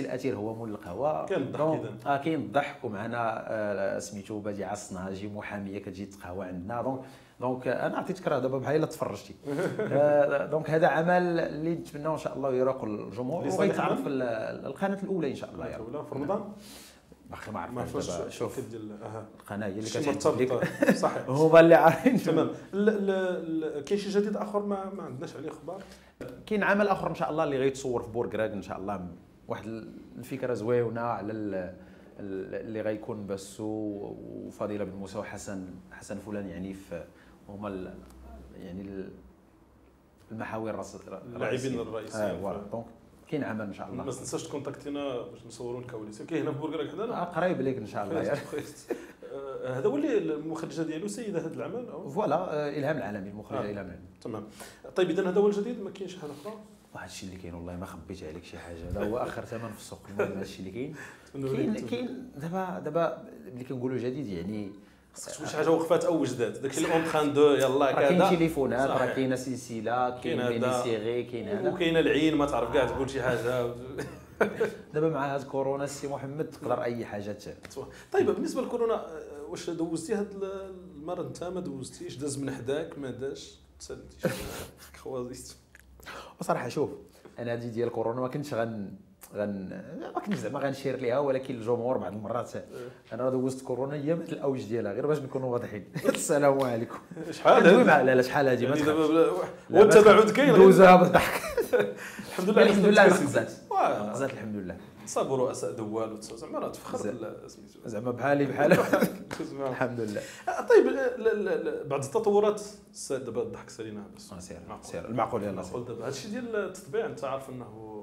هو مول القهوه. كاين الضحك دونك- إذن. اه كاين الضحك، ومعنا آه سميتو بديعه الصنهاجي محاميه كتجي تقهوى عندنا. دونك دونك انا عطيتك راه دابا بحال الا تفرجتي. آه دونك هذا عمل اللي نتمنى ان شاء الله يراق الجمهور اللي وغيتعرض صالح في ال- القناه الاولى ان شاء الله. يا رب. ولا في رمضان باقي ما ما عرفتش دابا. فاش شوف ديال اها القناه هي اللي شي كتحدد لك. مرتبطه صحيح. هما اللي عارفين. تمام. ال- ال- ال- كاين شي جديد اخر ما, ما عندناش عليه اخبار؟ كاين عمل اخر ان شاء الله اللي غيتصور في بوركراك ان شاء الله، واحد الفكره زويونه على ال- ال- اللي غيكون بسو وفضيله بن موسى وحسن حسن فلان، يعني في هما ال- يعني ال- المحاور الرئيس- اللاعبين الرئيسيين. اه فوالا. دونك كاين عمل ان شاء ما الله. تنساش تكونتاكتينا باش نصوروا الكواليس. كاين هنا في بوركراك آه حدانا. قريب لك ان شاء الله. يا آه، هذا هو اللي المخرجه ديالو سيده هذا العمل أو؟ فوالا. آه، الهام العالمي المخرجه آه. الهام العالمي. تمام. طيب اذا هذا هو الجديد، ما كاينش حاجه اخرى؟ واحد الشيء اللي كاين والله ما خبيت عليك شي حاجه، هذا هو اخر ثمن في السوق. المهم هذا الشيء اللي كاين. كاين كاين دابا دابا اللي كنقولوا جديد يعني خصك تكون شي حاجه وقفات او وجدات، داك الاون تران دو يلا راه كاين كذا. تليفونات، راه صحيح. كاينه سلسله، كاين كاين ميني هذا. سيغي، كاين هذا. وكاين العين ما تعرف كاع تقول شي حاجه. دابا مع هاد كورونا السي محمد تقدر اي حاجه ت- طيب بالنسبه لكورونا، آه، واش دوزتي هاد المرض؟ انت ما دوزتيش؟ داز من حداك ما داش؟ تسالتي خوازيت؟ وصراحه شوف انا هادي ديال كورونا ما كنتش غن غن ما كنتش زعما غنشير ليها، ولكن الجمهور بعض المرات انا دوزت كورونا هي مثل الاوج ديالها، غير باش نكونوا واضحين. السلام عليكم. شحال كندوي هادي؟ مع لا لا شحال هادي ما يعني تخافش. دابا لا، والتباعد كاين. دوزوها بالضحك. الحمد لله الحمد لله نقزات نقزات نقزات الحمد لله. صابوا رؤساء دوال وتص- زعما راه تفخر زين. بال- سميتو. زعما بحالي بحال. الحمد لله. آه، طيب لا- لا- لا، بعد التطورات الس- دابا الضحك سالينا بس آه، سير معقول. سير المعقول يلا سير. معقول. دابا هادشي ديال التطبيع انت عارف انه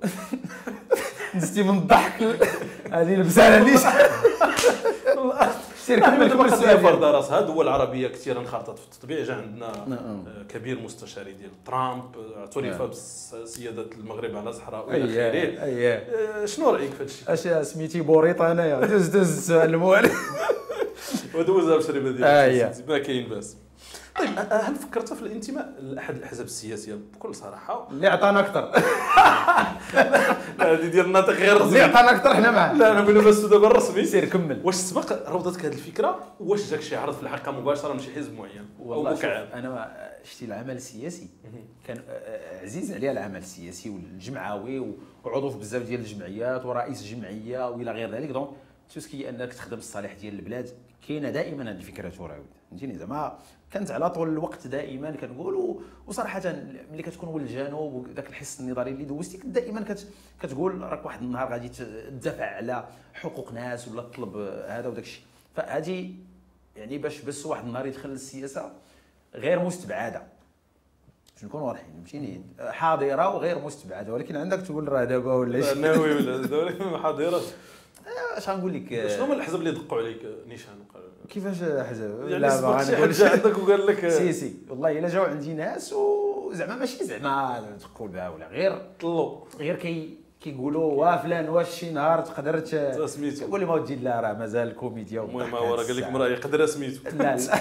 نزتي من الضحك. هذه لبسانه ليش. سير كمل كمل السؤال فرض ديالك. راسها دول عربيه كثير انخرطت في التطبيع. جا عندنا نعم. آه، كبير مستشاري ديال ترامب، آه، اعترف نعم. بسياده المغرب على صحراء والى اييه اخره. اييه. آه، شنو رايك في هادشي؟ اش سميتي بوريط انايا. دوز دوز السؤال الموالي. ودوزها بشريبه ديال أييه. السياسي، ما كاين باس. طيب آه، هل فكرت في الانتماء لاحد الاحزاب السياسيه بكل صراحه؟ اللي عطانا اكثر. هذه ديال الناطق غير اللي رسمي. عطانا اكثر حنا معاه. لا انا نقول بس دابا الرسمي. سير كمل. واش سبق روضتك هذه الفكره؟ واش جاك شي عرض في الحقيقه مباشره من شي حزب معين او والله شوف مكعب؟ انا ما شتي العمل السياسي كان آه، عزيز عليا العمل السياسي والجمعوي، وعضو في بزاف ديال الجمعيات ورئيس جمعيه والى غير ذلك. دونك توسكي انك تخدم الصالح ديال البلاد كاينه دائما هذه الفكره تراود فهمتيني. زعما كانت على طول الوقت دائما كنقول، وصراحه ملي كتكون ولد الجنوب وذاك الحس النضالي اللي دوزتي كنت دائما كت كتقول راك واحد النهار غادي تدافع على حقوق ناس ولا تطلب هذا وداك الشيء. فهذه يعني باش بس واحد النهار يدخل للسياسه غير مستبعده، باش نكون واضحين فهمتيني، حاضره وغير مستبعده. ولكن عندك تقول راه دابا ولا شي ناوي ولا دوري محاضرات. اش غنقول لك. شنو هما الاحزاب اللي دقوا عليك نيشان؟ كيفاش احزاب؟ يعني سبق شي حد جا عندك وقال لك سي سي والله الا جاو عندي ناس وزعما ماشي زعما تقول بها ولا غير طلو غير كي كيقولوا وا فلان واش شي نهار تقدر ت- سميتو. كنقول لهم اودي لا راه مازال الكوميديا المهم هو راه قال لك مراه يقدر سميتو. لا لا.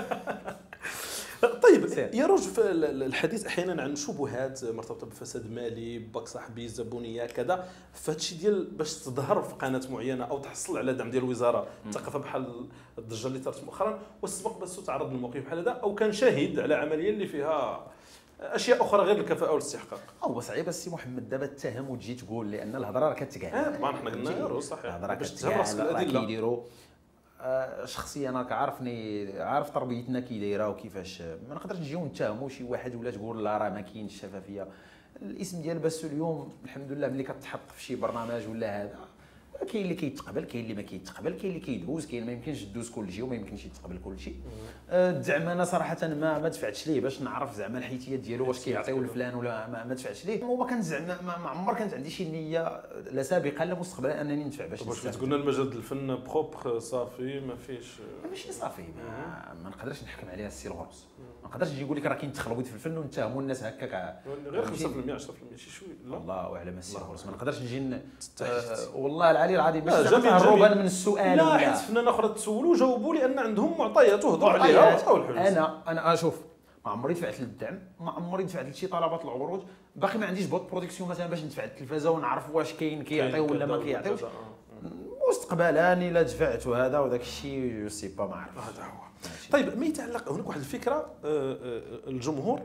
طيب سير. يا رجل في الحديث احيانا عن شبهات مرتبطه بفساد مالي، باك صاحبي زبونيه كذا، فهادشي ديال باش تظهر في قناه معينه او تحصل على دعم ديال الوزاره الثقافه بحال الضجه اللي صارت مؤخرا، وسبق بس تعرض للموقف بحال هذا او كان شاهد على عمليه اللي فيها اشياء اخرى غير الكفاءه والاستحقاق؟ هو صعيب السي محمد دابا تهم وتجي تقول لان الهضره راه كتقال. اه طبعا حنا قلنا غير صحيح الهضره باش تهم راسك كتقال راه الادله. كيديروا. آه، شخصيا راك عارفني عارف تربيتنا كي دايره وكيفاش ما نقدرش نجيو نتهموا شي واحد ولا تقول لا راه ما كاينش الشفافيه. الاسم ديال باسو اليوم الحمد لله ملي كتحط في شي برنامج ولا هذا كاين اللي كيتقبل كاين اللي ما كيتقبل كاين اللي كيدوز كاين ما يمكنش تدوز كل شيء وما يمكنش يتقبل كل شيء. آه، الدعم انا صراحه ما ما دفعتش ليه باش نعرف زعما الحيتيات ديالو واش كيعطيو لفلان ولا ما, ما دفعتش ليه. وما كان زعما ما ما عمر كانت عندي شي نيه لا سابقا لا مستقبلا انني ندفع باش واش نستافد. تقولنا المجال ديال الفن بروبر صافي ما فيش؟ ماشي صافي ما, ما نقدرش نحكم عليها السي الغرس. ما نقدرش نجي نقول لك راه كاين تخلبيط في الفن ونتهموا الناس هكاك غير خمسة بالمئة عشرة بالمئة شي شويه لا الله اعلم السي الغرس. ما نقدرش نجي ن- تحت. آه، والله العلي العظيم لا، باش جميل، تهربا جميل. من السؤال لا ولا حيت فنان اخر تسولوا جاوبوا لان عندهم معطيات وهضروا عليها وعطاو الحلول. انا انا اشوف ما عمري دفعت للدعم، ما عمري دفعت لشي طلبات العروض، باقي ما عنديش بوت برودكسيون مثلا باش ندفع التلفازه ونعرف واش كاين كيعطيو ولا ما كيعطيوش. مستقبلا الا دفعت وهذا وداك الشيء جو سي با ما عرف. هذا هو. طيب ما يتعلق هناك واحد الفكره، الجمهور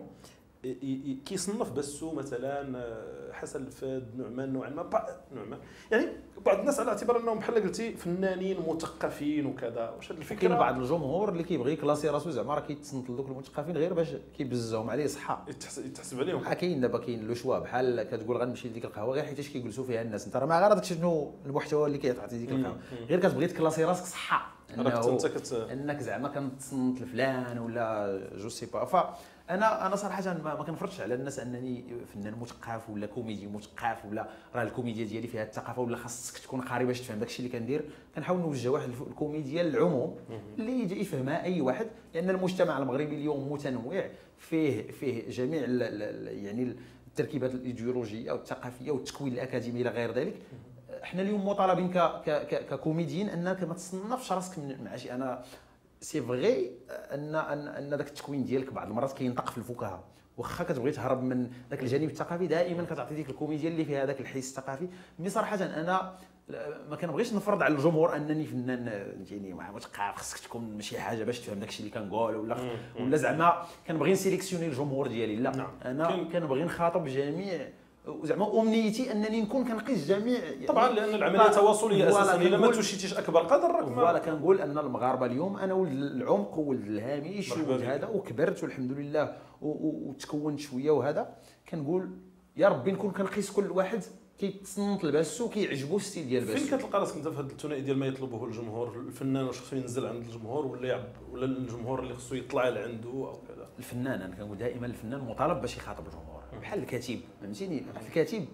كيصنف بسو مثلا حسن الفاد نوعمان نوعا ما نوعا يعني بعض الناس على اعتبار انهم بحال قلتي فنانين مثقفين وكذا. واش هذه الفكره؟ كاين بعض الجمهور اللي كيبغي يكلاسي راسو زعما راه كيتصنت لذوك المثقفين غير باش كيبزهم عليه صحه يتحسب عليهم. كاين دابا كاين لو شوا بحال كتقول غنمشي لديك القهوه غير حيتاش كيجلسوا فيها الناس، انت راه ما غير داكشي شنو المحتوى اللي كيعطي ديك القهوه، غير كتبغي تكلاسي راسك صحه انه كت... انك زعما كنتصنت لفلان ولا جو سي با. فانا انا صراحه ما, ما كنفرضش على الناس انني فنان مثقف ولا كوميدي مثقف ولا راه الكوميديا ديالي فيها الثقافه ولا خاصك تكون قاري باش تفهم داكشي اللي كندير. كنحاول نوجه واحد الكوميديا للعموم اللي يجي يفهمها اي واحد، لان المجتمع المغربي اليوم متنوع، فيه فيه جميع ال ال يعني التركيبات الايديولوجيه والثقافيه والتكوين الاكاديمي الى غير ذلك. احنا اليوم مطالبين ك ك ككوميديين انك ما تصنفش راسك مع شي. انا سي فغي ان ان ان داك التكوين ديالك بعض المرات كينطق في الفكاهه، واخا كتبغي تهرب من داك الجانب الثقافي دائما كتعطي ديك الكوميديا اللي فيها داك الحس الثقافي. مي صراحه انا ما كنبغيش نفرض على الجمهور انني فنان فهمتيني مثقف خصك تكون شي حاجه باش تفهم داكشي اللي كنقول ولا ولا زعما كنبغي نسيليكسيوني الجمهور ديالي. لا نعم. انا كنبغي نخاطب جميع زعما امنيتي انني نكون كنقيس جميع طبعا لان العمليه تواصليه اساسا الا ما توشيتيش اكبر قدر راك ما فوالا. كنقول ان المغاربه اليوم انا ولد العمق وولد الهامش وهذا وكبرت والحمد لله وتكونت شويه وهذا. كنقول يا ربي نكون كنقيس كل واحد كيتصنت لباسو كيعجبو الستيل ديال باسو. فين كتلقى راسك انت في هذا الثنائي ديال ما يطلبه الجمهور؟ الفنان واش خصو ينزل عند الجمهور ولا يعب ولا الجمهور اللي خصو يطلع لعنده او كذا؟ الفنان انا كنقول دائما الفنان مطالب باش يخاطب الجمهور بحال الكاتب فهمتيني. الكاتب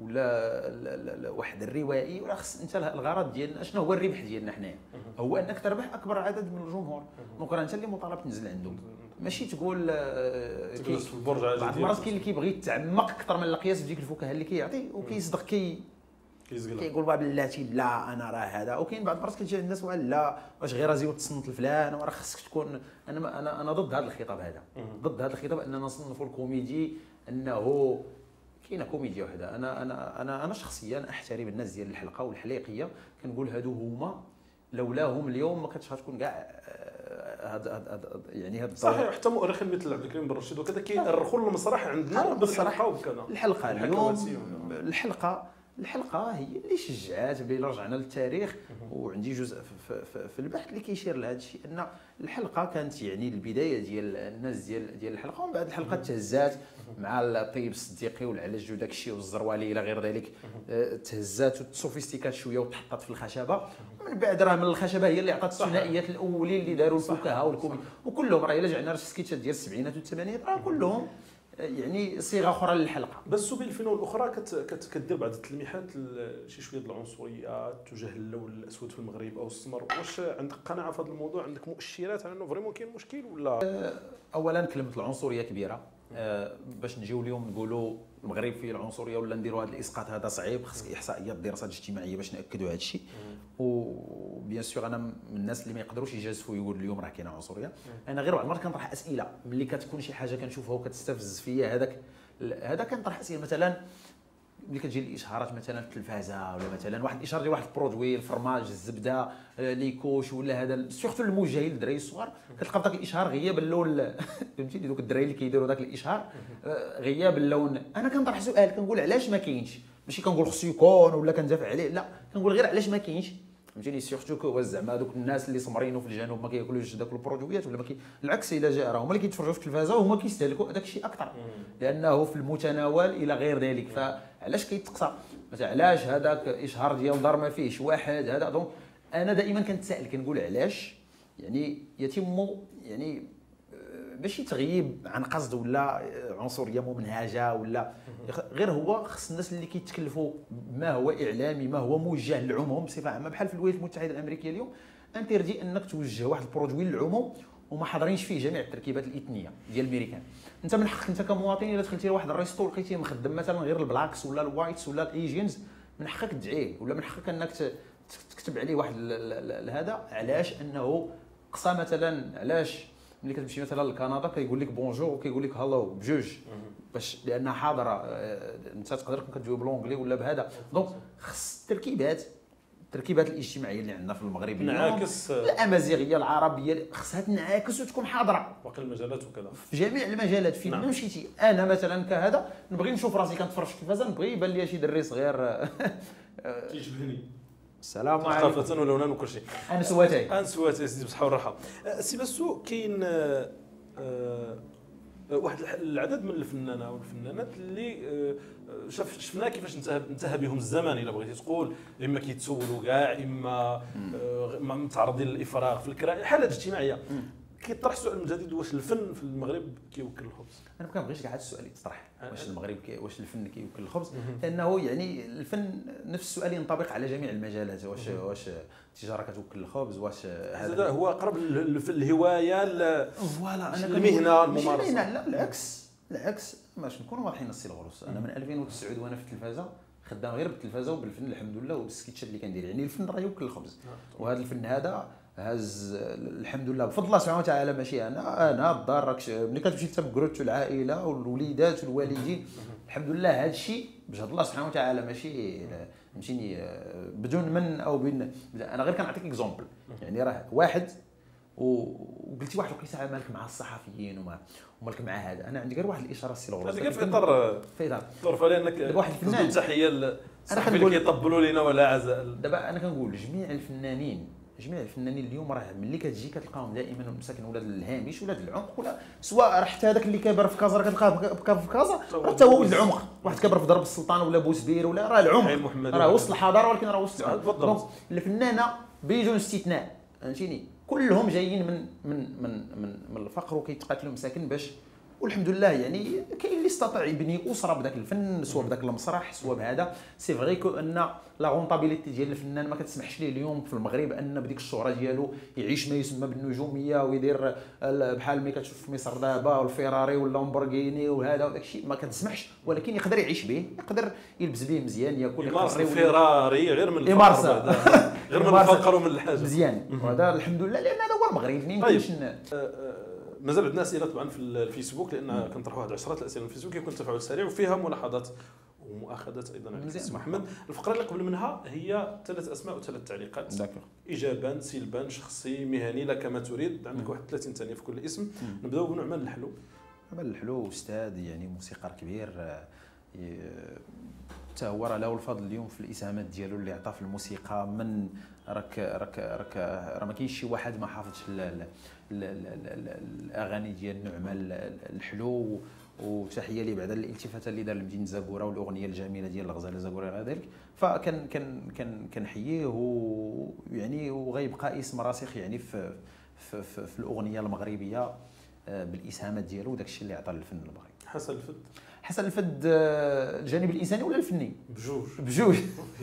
ولا واحد الروائي ولا خص انت الغرض ديالنا شنو هو الربح ديالنا حنايا؟ هو انك تربح اكبر عدد من الجمهور. دونك راه انت اللي مطالب تنزل عنده، ماشي تقول تجلس في البرج عادي. بعض المرات كاين اللي كيبغي يتعمق اكثر من القياس بديك الفكاهه اللي كيعطي وكيصدق كي كيقول بلاتي لا انا راه هذا. وكاين بعض المرات كتجي الناس لا واش غير ازيد تصنت لفلان وراه خصك تكون. انا انا انا ضد هذا الخطاب هذا، ضد هذا الخطاب اننا نصنفوا الكوميدي انه كاينه كوميديا وحده. انا انا انا انا شخصيا احترم الناس ديال الحلقه والحليقيه، كنقول هادو هما لولاهم اليوم ما كانتش غتكون كاع هاد يعني هاد صحيح. حتى مؤرخين مثل عبد الكريم بن رشيد وكذا كيأرخوا المسرح عندنا بالصراحه وكذا. الحلقه اليوم الحلقه الحلقه هي اللي شجعات بلي رجعنا للتاريخ. وعندي جزء في, في, في البحث اللي كيشير لهذا الشيء ان الحلقه كانت يعني البدايه ديال الناس ديال ديال الحلقه، ومن بعد الحلقه تهزات مع الطيب الصديقي والعلاج وداك الشيء والزروالي الى غير ذلك، تهزات وتسوفيستيكات شويه وتحطات في الخشبه. ومن بعد راه من الخشبه هي اللي عطات الثنائيات الاولين اللي داروا الفكاهه والكوميدي، وكلهم راه الا رجعنا للسكيتشات ديال السبعينات والثمانينات راه كلهم يعني صيغه اخرى للحلقه. بس بين الفنون الاخرى كت كت كدير بعض التلميحات شي شويه ديال العنصريه تجاه اللون الاسود في المغرب او السمر. واش عندك قناعه في هذا الموضوع؟ عندك مؤشرات على انه فريمون كاين مشكل ولا؟ اولا كلمه العنصريه كبيره. أه باش نجيو اليوم نقولوا المغرب فيه العنصريه ولا نديروا هذا الاسقاط هذا صعيب. خصك احصائيات دراسات اجتماعيه باش ناكدوا هذا الشيء. وبيان سور انا من الناس اللي ما يقدروش يجازفوا يقولوا اليوم راه كاينه عنصريه. انا غير بعض المرات كنطرح اسئله ملي كتكون شي حاجه كنشوفها وكتستفز فيا هذاك هذا كنطرح اسئله. مثلا ملي كتجي الاشهارات مثلا في التلفازه ولا مثلا واحد الاشهار ديال واحد البرودوي الفرماج الزبده ليكوش ولا هذا سورتو الموجه للدراري الصغار، كتلقى في ذاك الاشهار غياب اللون فهمتيني دوك الدراري اللي كيديروا ذاك الاشهار غياب اللون. انا كنطرح سؤال كنقول علاش ما كاينش؟ ماشي كنقول خصو يكون ولا كندافع عليه، لا كنقول غير علاش ما كاينش فهمتيني. سورتو كو زعما دوك الناس اللي سمرينو في الجنوب ما كياكلوش داك البرودويات ولا ما كي العكس الا جا راه هما اللي كيتفرجوا في التلفازه وهما كيستهلكوا داك الشيء اكثر لانه في المتناول الى غير ذلك. فعلاش كيتقصى مثلا علاش هذاك اشهار ديال دار ما فيهش واحد هذا؟ دونك انا دائما كنتسائل كنقول علاش يعني يتم يعني ماشي تغييب عن قصد ولا عنصريه ممنهجه ولا غير هو خص الناس اللي كيتكلفوا ما هو اعلامي ما هو موجه للعموم بصفه عامه بحال في الولايات المتحده الامريكيه اليوم انتردي انك توجه واحد البرودوي للعموم وما حاضرينش فيه جميع التركيبات الاثنيه ديال الامريكان. انت من حقك انت كمواطن الا دخلتي لواحد الريستو لقيتيه مخدم مثلا غير البلاكس ولا الوايتس ولا الايجينز من حقك تدعيه ولا من حقك انك تكتب عليه واحد هذا. علاش؟ انه قصى مثلا علاش ملي كتمشي مثلا لكندا كيقول لك بونجور وكيقول لك هالو بجوج، باش لانها حاضره. انت تقدر تكون كتجاوب بالونجلي ولا بهذا. دونك خص التركيبات التركيبات الاجتماعيه اللي عندنا في المغرب نعاكس الامازيغيه العربيه خصها تنعكس وتكون حاضره باقي المجالات وكذا في جميع المجالات. فين ما مشيتي انا مثلا كهذا نبغي نشوف راسي كنتفرج في التلفازه، نبغي يبان لي شي دري صغير كيشبهني السلام عليكم ثقافه ولونا وكل شيء. انا سواتي انا سواتي سيدي بصحه والراحه. سي باسو كاين آه، آه، واحد العدد من الفنانه والفنانات اللي آه، شاف شفنا كيفاش انتهى انتهى بهم الزمن الا بغيتي تقول، اما كيتسولوا كاع، اما آه، متعرضين للافراغ في الكراء، حالات اجتماعيه. كيطرح سؤال من جديد، واش الفن في المغرب كيوكل الخبز؟ انا ما كنبغيش كاع هذا السؤال يطرح، واش المغرب كي واش الفن كيوكل الخبز، لانه يعني الفن نفس السؤال ينطبق على جميع المجالات. واش واش التجاره كتوكل الخبز؟ واش هذا هو اقرب للهوايه فوالا انا المهنه الممارسه؟ لا بالعكس بالعكس باش نكونوا واضحين السي الغروس. انا من ألفين وتسعة وانا في التلفازه خدام غير بالتلفازه وبالفن الحمد لله وبالسكيتشات اللي كندير. يعني الفن راه يوكل الخبز، وهذا الفن هذا هاز الحمد لله بفضل الله سبحانه وتعالى. ماشي انا انا الدار راك ملي كتمشي تبكروت العائله والوليدات والوالدين الحمد لله هذا الشيء بجهد الله سبحانه وتعالى، ماشي فهمتيني بدون من او بين. انا غير كنعطيك اكزومبل، يعني راه واحد وقلتي واحد القصه مالك مع الصحفيين وما ومالك مع هذا. انا عندي غير واحد الاشاره السي الغروس هذا في اطار في اطار ظرف لانك واحد الفنان تحيه للصحفي اللي كيطبلوا لينا ولا عزاء. دابا انا كنقول جميع الفنانين جميع الفنانين اليوم راه ملي كتجي كتلقاهم دائما مساكن ولاد الهامش ولاد العمق، ولا سواء راه حتى هذاك اللي كبر في كازا راه كتلقاه في كازا راه حتى هو ولد العمق. واحد كبر في درب السلطان ولا بوسبير ولا راه العمق راه وسط الحضاره ولكن راه وسط العمق. دونك الفنانه بدون استثناء فهمتيني كلهم جايين من من من من, من الفقر وكيتقاتلوا مساكن باش، والحمد لله يعني كاين اللي استطاع يبني اسره بداك الفن، سواء بداك المسرح سواء بهذا. سي فغي كو ان لا غونطابيليتي ديال الفنان ما كتسمحش ليه اليوم في المغرب ان بديك الشهره ديالو يعيش ما يسمى بالنجوميه ويدير بحال ملي كتشوف في مصر دابا والفيراري واللامبورغيني وهذا وداك الشيء ما كتسمحش، ولكن يقدر يعيش به، يقدر يلبس به مزيان، ياكل يمارس الفيراري غير من يمارس غير من الفقر ومن الحاجه مزيان. وهذا الحمد لله لان هذا هو المغرب. ما يمكنش مازال عندنا اسئله طبعا في الفيسبوك، لان كنطرحوا واحد عشرات الاسئله في الفيسبوك يكون تفاعل سريع وفيها ملاحظات ومؤاخذات ايضا على السي محمد. الفقره اللي قبل منها هي ثلاث اسماء وثلاث تعليقات، ايجابا سلبا شخصي مهني لك ما تريد. عندك واحد ثلاثين ثانيه في كل اسم. نبداو بنعمان الحلو. نعمان الحلو استاذ يعني موسيقار كبير، حتى هو راه له الفضل اليوم في الاسهامات ديالو اللي عطى في الموسيقى. من راك راك راك راه ما كاينش شي واحد ما حافظش الاغاني ديال نعمان الحلو. وتحيه لي بعد الالتفاته اللي دار لمدينه زاكوره والاغنيه الجميله ديال الغزاله زاكوره غير ذلك. فكان كان كان كنحييه ويعني وغيبقى اسم راسخ يعني في في, في, في الاغنيه المغربيه بالاسهامات ديالو وداك الشيء اللي عطى للفن المغربي. حسن الفد. حسن الفد الجانب الانساني ولا الفني؟ بجوج بجوج.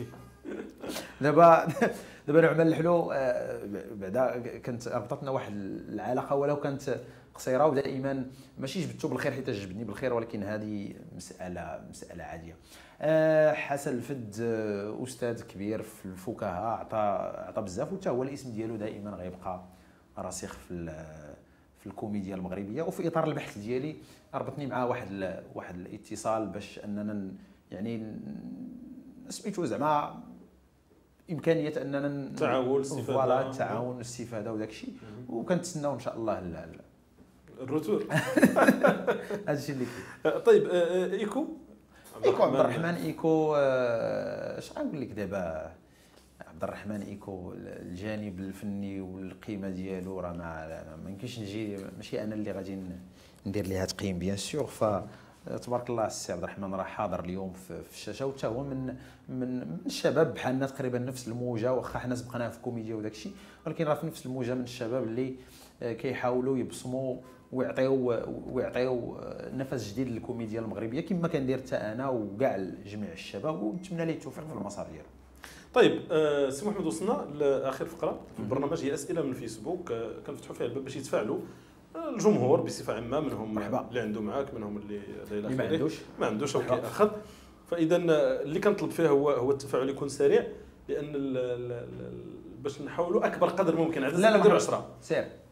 دابا دابا نعمان الحلو بعدا كانت ربطتنا واحد العلاقه ولو كانت قصيره، ودائما ماشي جبدته بالخير حيت جبدني بالخير، ولكن هذه مساله مساله عاديه. حسن الفد استاذ كبير في الفكاهه، عطى عطى بزاف، وحتى هو الاسم ديالو دائما غيبقى راسخ في في الكوميديا المغربيه. وفي اطار البحث ديالي ربطني معاه واحد واحد الاتصال باش اننا يعني سميتو زعما امكانيه اننا التعاون الاستفاده فوالا التعاون والاستفاده وداك الشيء، وكنتسناو ان شاء الله الروتور. هذا الشيء اللي كاين. طيب ايكو ايكو عبد الرحمن ايكو اش غنقول لك دابا. عبد الرحمن ايكو الجانب الفني والقيمه ديالو راه ما ما يمكنش نجي، ماشي انا اللي غادي ندير ليها تقييم بيان سور. ف تبارك الله السي عبد الرحمن راه حاضر اليوم في الشاشه، وحتى هو من من من الشباب بحالنا تقريبا نفس الموجه، واخا حنا سبقناه في الكوميديا وداك الشيء، ولكن راه في نفس الموجه من الشباب اللي كيحاولوا يبصموا ويعطيو ويعطيو نفس جديد للكوميديا المغربيه كما كندير حتى انا وكاع جميع الشباب، ونتمنى ليه التوفيق في المسار ديالو. طيب آه سي محمد وصلنا لاخر فقره في البرنامج، هي اسئله من الفيسبوك. آه كنفتحوا فيها الباب باش يتفاعلوا الجمهور بصفه عامه، منهم مرحبا. اللي عنده معاك، منهم اللي اللي ما عندوش ما عندوش او كياخذ. فاذا اللي كنطلب فيه هو هو التفاعل يكون سريع، لان ال ال ال باش نحاولوا اكبر قدر ممكن عدد لا لا نديروا عشرة. سير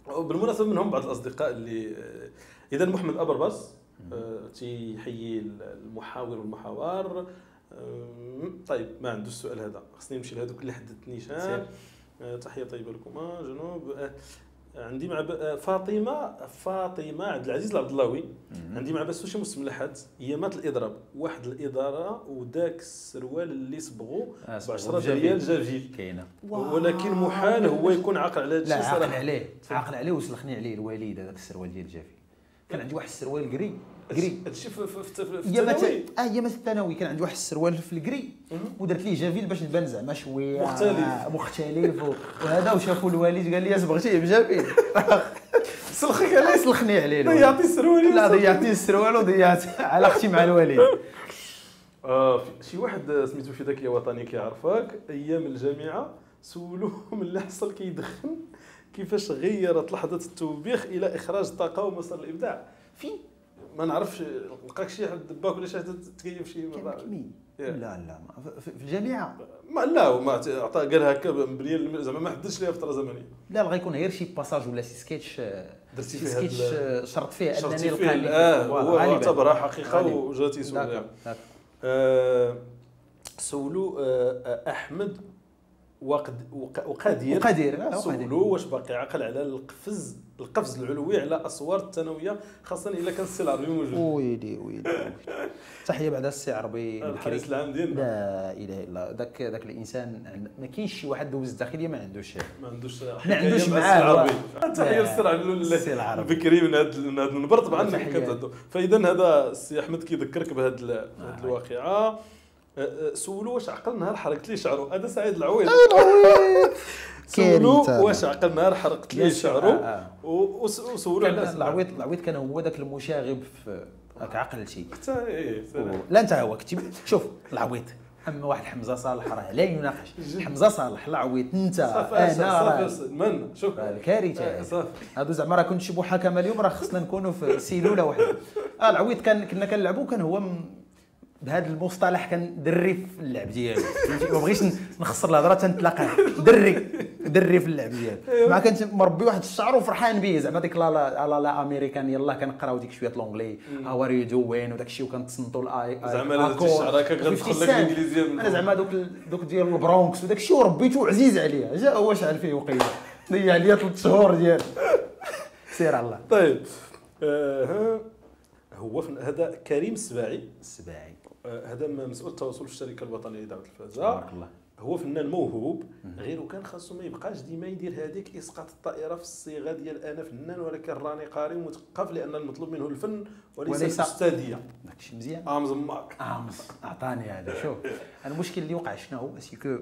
بالمناسبه منهم بعض الاصدقاء اللي اذا محمد ابرباس تيحيي المحاور والمحاور. طيب ما عنده السؤال هذا، خصني نمشي لهذوك اللي حدثتني شان. تحيه طيبه لكما جنوب. عندي مع فاطمه فاطمه عبد العزيز العبد اللهوي. عندي مع بس شي مستملحات ايامات الاضراب، واحد الاداره وداك السروال اللي صبغوا ب عشرة ريال جافيل كاينه، ولكن محال هو يكون عاقل على هذا الشيء. لا عاقل عليه، عاقل عليه وسلخني عليه الوالد هذاك السروال ديال جافيل. كان عندي واحد السروال قري قري هادشي في في في الثانوي. اه ايامات الثانوي كان عندي واحد السروال في القري ودرت ليه جافيل باش نبان زعما شويه مختلف مختلف وهذا. وشافوا الوالد قال لي صبغتيه بجافيل سلخك عليه، سلخني عليه، ضيعتي السروال. لا ضيعتي السروال وضيعت علاقتي مع الوالد. اه شي واحد سميتو فداكيه وطني كيعرفك ايام الجامعه سولوه من اللي حصل كيدخن كيفاش غيرت لحظه التوبيخ الى اخراج الطاقه ومسار الابداع. فين ما نعرفش لقاك شي حد باك ولا شي حد تكيف شي مره؟ لا لا في الجامعه ما لا ما عطى قال هكا مبنيه زعما ما حددش ليها فتره زمنيه. لا غير يكون غير شي باساج ولا شي سكيتش درتي فيه سكيتش شرط فيه انني نلقى اه هو اعتبرها حقيقه وجاتي سولها. آه سولو آه احمد وقد وقدير وقدير سولو واش باقي عاقل على القفز القفز العلوي على اسوار الثانويه خاصه الا كان السي العربي موجود. ويلي ويلي تحيه بعد السي العربي الحديث العام ديالنا. لا اله الا الله. ذاك ذاك الانسان ما كاينش شي واحد دوز الداخليه ما عندوش ما عندوش ما عندوش معاه العربي. تحيه للسي العربي البكري من هذا من هذا المنبر طبعا كتعدو. فاذا هذا السي احمد كيذكرك بهذه الواقعه. سولو واش عقل نهار حرقت لي شعره. هذا سعيد العويض. سولو واش عقل نهار حرقت لي شعره وسولو على العويط. العويط كان هو ذاك المشاغب في راك عقلتي حتى ايه. لا انت هو كنتي شوف العويط. اما واحد حمزه صالح راه لا يناقش. حمزه صالح العويط انت انا من شوف الكارثه هادو زعما راه كنت شي محاكمه اليوم راه خصنا نكونوا في سيلوله واحده. اه العويط كان كنا كنلعبوا كان هو بهذا المصطلح كان دري في اللعب ديالو. ما بغيتش نخسر الهضره تنتلاقاه دري دري في اللعب ديالو. مع كنت مربي واحد الشعر وفرحان به زعما ديك لا لا لا امريكان يلاه كنقراو ديك شويه لونجلي هاو ار يو دوين وداك الشيء وكنتصنتوا الاي زعما هذا الشعر هكاك غتدخل لك الانجليزيه. انا زعما دوك دوك ديال البرونكس وداك الشيء وربيته عزيز عليا. جا هو شعل فيه وقيله ضيع ليا ثلاث شهور ديال سير على الله. طيب آه هو هذا كريم السباعي. السباعي هذا مسؤول التواصل في الشركه الوطنيه لدعوه التلفازه. تبارك الله. هو فنان موهوب غير كان خاصو ما يبقاش ديما يدير هذيك اسقاط الطائره في الصيغه ديال انا فنان ولكن راني قاري ومثقف لان المطلوب منه الفن وليس الاستاذيه. داكشي مزيان. اه مزمار اه اعطاني هذا. شوف المشكل اللي وقع شنو هو سيكو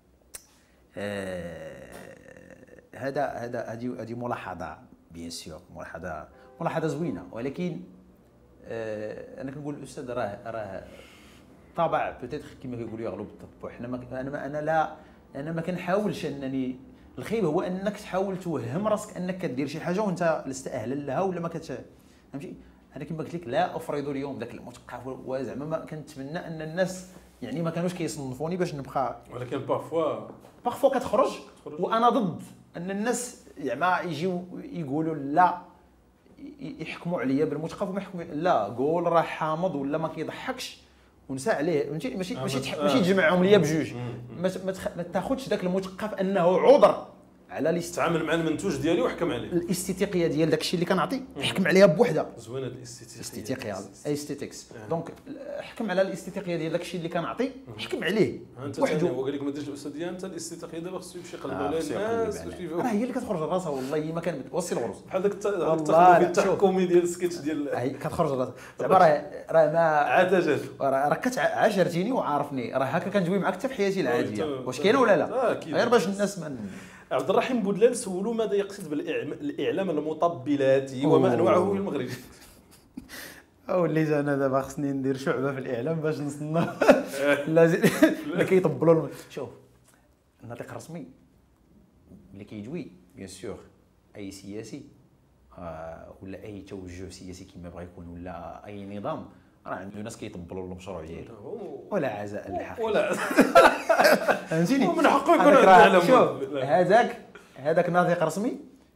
هذا هذا هذه هذه ملاحظه بيان سور ملاحظه ملاحظه زوينه ولكن آه انا كنقول الاستاذ راه راه طابع بوتيتر كما كيقولوا يغلب التطبع. حنا ما انا انا لا انا ما كنحاولش انني الخيب هو انك تحاول توهم راسك انك كدير شي حاجه وانت لست اهلا لها ولا ما كت فهمتي. انا كما قلت لك لا افرض اليوم ذاك المثقف وزعما ما كنتمنى ان الناس يعني ما كانوش كيصنفوني باش نبقى. ولكن بارفوا بارفوا كتخرج وانا ضد ان الناس زعما يجيو يقولوا لا يحكموا عليا بالمثقف وما يحكموا لا قول راه حامض ولا ما كيضحكش ونسى عليه ماشي ماشي ماشي ماشي تجمعهم ليا بجوج. ما تاخذش ذاك المثقف انه عذر على تعامل مع المنتوج ديالي وحكم عليه. الاستيتيقيه ديال داك الشيء اللي كنعطي حكم عليها بوحده. زوينه الاستيتيقيه الاستيتيقيه ايستيتكس دونك حكم على الاستيتيقيه ديال داك الشيء اللي كنعطي حكم عليه وحده. هو قال لك ما ديرش الاستاذيه انت الاستيتيقيه دابا خصو يمشي يقلب على الناس راه هي اللي كتخرج راسها والله ما كان وصل الغرز بحال داك التخلف التحكمي ديال السكيتش ديال هي كتخرج راسها زعما راه راه ما عتجت راه كتعاشرتيني وعارفني راه هكا كنجوي معاك حتى في حياتي العاديه. واش كاينه ولا لا غير باش الناس من عبد الرحيم بودلال سولوا ماذا يقصد بالاعلام المطبلاتي وما انواعه في المغرب. وليت انا دابا خصني ندير شعبه في الاعلام باش نصنع لازم اللي كيطبلوا. شوف الناطق الرسمي اللي كيجوي بيان سور اي سياسي آه ولا اي توجه سياسي كما بغى يكون ولا اي نظام راه عنده ناس كيطبلوا المشروع ديالو ولا عزاء الحق ولا فهمتيني ومن حقه يكون عنده. شوف هذاك هذاك ناطق رسمي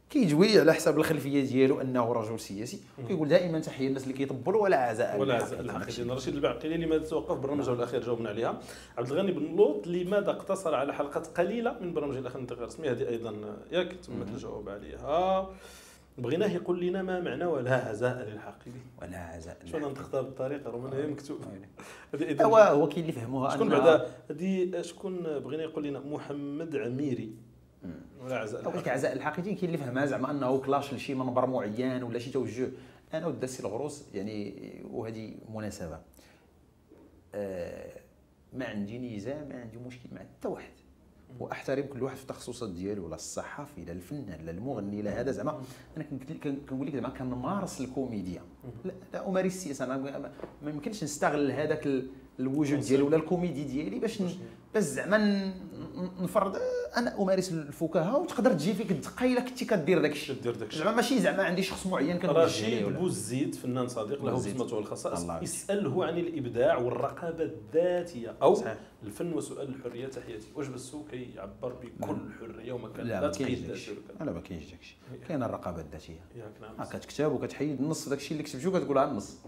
كيجوي على حساب الخلفيه ديالو انه رجل سياسي، كيقول دائما تحيه الناس اللي كيطبلوا ولا عزاء ولا عزاء الحقيقيين. رشيد البعقيلي لماذا توقف برنامجه الاخير جاوبنا عليها. عبد الغني بن لوط لماذا اقتصر على حلقات قليله من برنامجه الاخير الانتقال الرسمي؟ هذه ايضا ياك تمت الجواب عليها. بغيناه يقول لنا ما معنى ولا عزاء للحاقدين. ولا عزاء شلون نختار بالطريقه راه هي مكتوب. هذه هو هو كاين اللي فهموها. شكون بعدا هذه شكون بغينا يقول لنا؟ محمد عميري. ولا عزاء الحقيقي. قلت عزاء الحقيقي كاين اللي فهمها زعما انه كلاش لشي منبر معين ولا شي توجه. انا ودي السي الغروس يعني، وهذه مناسبه، أه ما عندي نزاع، ما عندي مشكل مع حتى واحد، واحترم كل واحد في التخصصات ديالو، لا الصحفي لا الفنان لا المغني لا هذا. زعما انا كنقول لك زعما كنمارس الكوميديا، لا, لا امارس السياسه. انا ما يمكنش نستغل هذاك الوجود ديالي ولا الكوميدي ديالي باش باش زعما نفرض انا امارس الفكاهه، وتقدر تجي فيك الدقه الا كنتي كدير داك الشيء. زعما ماشي زعما عندي شخص معين كنوجه. رشيد بوزيد فنان صديق له بصمته والخصائص، اساله عن الابداع والرقابه الذاتيه او صحيح. الفن وسؤال الحريه. تحياتي. واش بسو كيعبر بكل حريه وما كان لا تقييد ذاته؟ لا ما كاينش داك الشيء. كاين الرقابه الذاتيه، ها كتكتب وكتحيد النص داك الشيء اللي كتبتو كتقول على النص.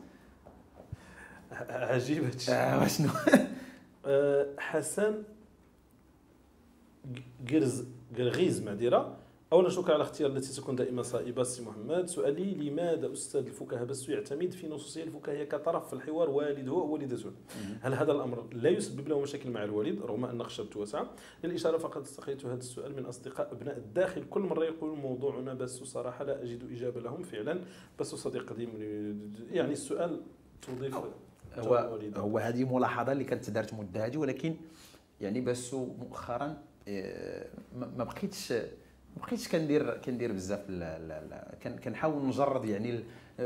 عجيب هادشي. اه واشنو حسن قرز قرغيز معذره. اولا شكرا على الاختيار التي تكون دائما صائبه سي محمد. سؤالي: لماذا استاذ الفكاهه بس يعتمد في نصوصيه الفكاهيه كطرف في الحوار والده ووالدته؟ هل هذا الامر لا يسبب له مشاكل مع الوالد رغم ان خشبته واسعه؟ للاشاره فقد استقيت هذا السؤال من اصدقاء ابناء الداخل، كل مره يقول موضوعنا بس صراحه لا اجد اجابه لهم. فعلا بس صديق قديم يعني السؤال تضيف. هو هو هذه ملاحظه اللي كانت دارت مده هذه، ولكن يعني بس مؤخرا ما بقيتش ما بقيتش كندير كندير بزاف. لا لا لا كنحاول نجرد يعني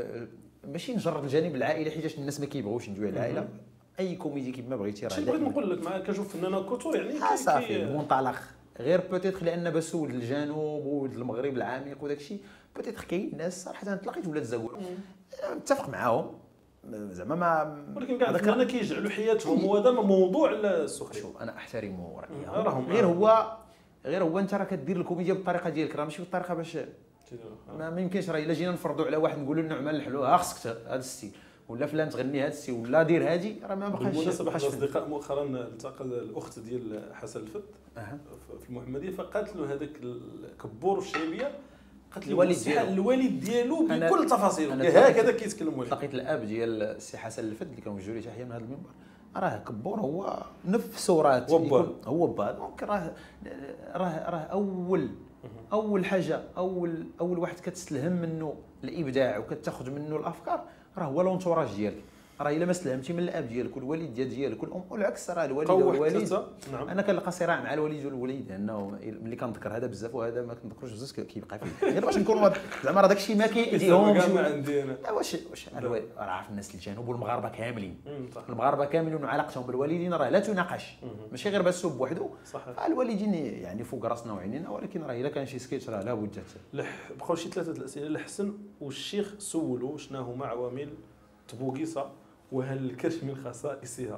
ماشي نجرد الجانب العائلي، حيت الناس ما كيبغوش ندوي على العائله. اي كوميدي كيما بغيتي راه بغيت نقول لك مع كنشوف فنانه كوتور يعني صافي منطلق غير بوتيتر، لان بس ولد الجنوب وولد المغرب العميق وداك الشيء بوتيتر كاين ناس صراحه تلاقيت ولاد الزاور متفق معاهم زعما ما، ولكن كاع داك انا كيجعلوا حياتهم وهذا موضوع السخريه. شوف انا احترمه راهم غير هو غير هو انت راه كدير الكوميديا بالطريقه ديالك، راه ماشي بالطريقه باش ما, ما يمكنش. راه الا جينا نفرضوا على واحد نقولوا له نعمل الحلو ها خصك هذا الستيل، ولا فلان تغني هذا الستيل، ولا دير هذه، راه ما بقاش. بالمناسبه احد الاصدقاء مؤخرا التقى الاخت ديال حسن الفت أه. في المحمديه، فقالت له هذاك الكبور الشعبيه، قالت له الوالد ديالو الوالد ديالو بكل تفاصيله هكذا كيتكلم. لقيت الاب ديال السي حسن الفت اللي كنوجهوا له تحيه من هذا المنبر، راه كبور هو نفسه راه هو با دونك راه راه راه اول اول حاجه اول اول واحد كتستلهم منه الابداع وكتاخذ منه الافكار راه هو لونتوراج ديالك. راه الا ما استلهمتي من الاب ديالك والوالد ديالك والام والعكس، راه الوالد والوالد. نعم. انا كنلقى صراع مع الوالد والوالد، لانه ملي كنذكر هذا بزاف وهذا ما كنذكروش بزاف كيبقى فيه غير باش نكون واضح. زعما راه داكشي ما كيأذيهمش. لا واش واش راه عارف الناس الجنوب والمغاربه كاملين، المغاربه كاملين وعلاقتهم بالوالدين راه لا تناقش، ماشي غير بس بوحدو. الوالدين يعني فوق راسنا وعينينا، ولكن راه الا كان شي سكيتش راه لابد. بقاو شي ثلاثه الاسئله. الحسن والشيخ سولوا شنو هما عوامل طبوقيصه وهل الكرش من خصائصها؟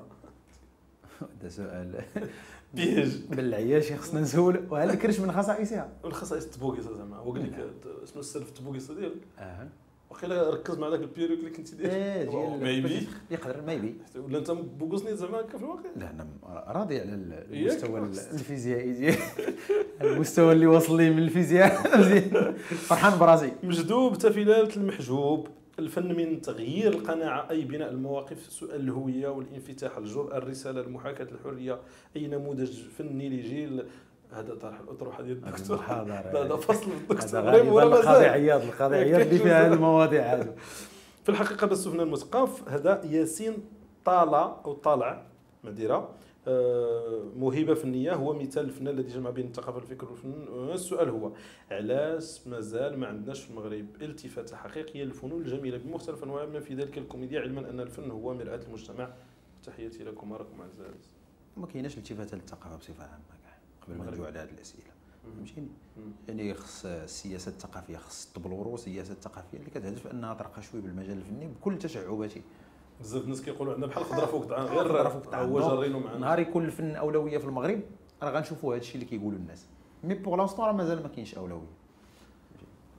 هذا سؤال بيج بالعياش خصنا نسول. وهل الكرش من خصائصها؟ من خصائص الطبوقيصه زعما هو قال لك شنو السر في الطبوقيصه ديالك؟ اه وقيلا ركز مع داك البيروك اللي كنتي داير مايبي يقدر مايبي ولا انت بوغوسني زعما هكا في الواقع. لا انا راضي على المستوى الفيزيائي ديالي، المستوى اللي وصل لي من الفيزياء مزيان، فرحان براسي. مجذوب تفلالة المحجوب: الفن من تغيير القناعة أي بناء المواقف، سؤال الهوية والانفتاح، الجرأة، الرسالة، المحاكاة، الحرية، أي نموذج فني لجيل. هذا طرح الأطروحة ديال الدكتور، هذا فصل الدكتور القاضي عياض القاضي عياض اللي فيها هذه المواضيع هذو. في الحقيقة بس فنان مثقف هذا ياسين طالع أو طالع مديرة موهبة فنية، هو مثال الفنان الذي جمع بين الثقافة والفكر والفنون. السؤال هو: علاش مازال ما عندناش في المغرب التفاتة حقيقية للفنون الجميلة بمختلف أنواعها بما في ذلك الكوميديا، علما أن الفن هو مرآة المجتمع؟ تحياتي لكم وراكم أعزائي. ما كايناش التفاتة للثقافة بصفة عامة كاع قبل ما ندوي على هذه الأسئلة، فهمتيني؟ يعني خص السياسة الثقافية، خص الطبلورو السياسة الثقافية اللي كتهدف أنها ترقى شوي بالمجال الفني بكل تشعباته. بزاف الناس كيقولوا عندنا بحال خضره فوق دعان، غير هو جارينو معنا. نهار يكون الفن اولويه في المغرب راه غنشوفوا هذا الشيء اللي كيقولوا الناس، مي بوغ لانستون راه مازال ما كاينش اولويه.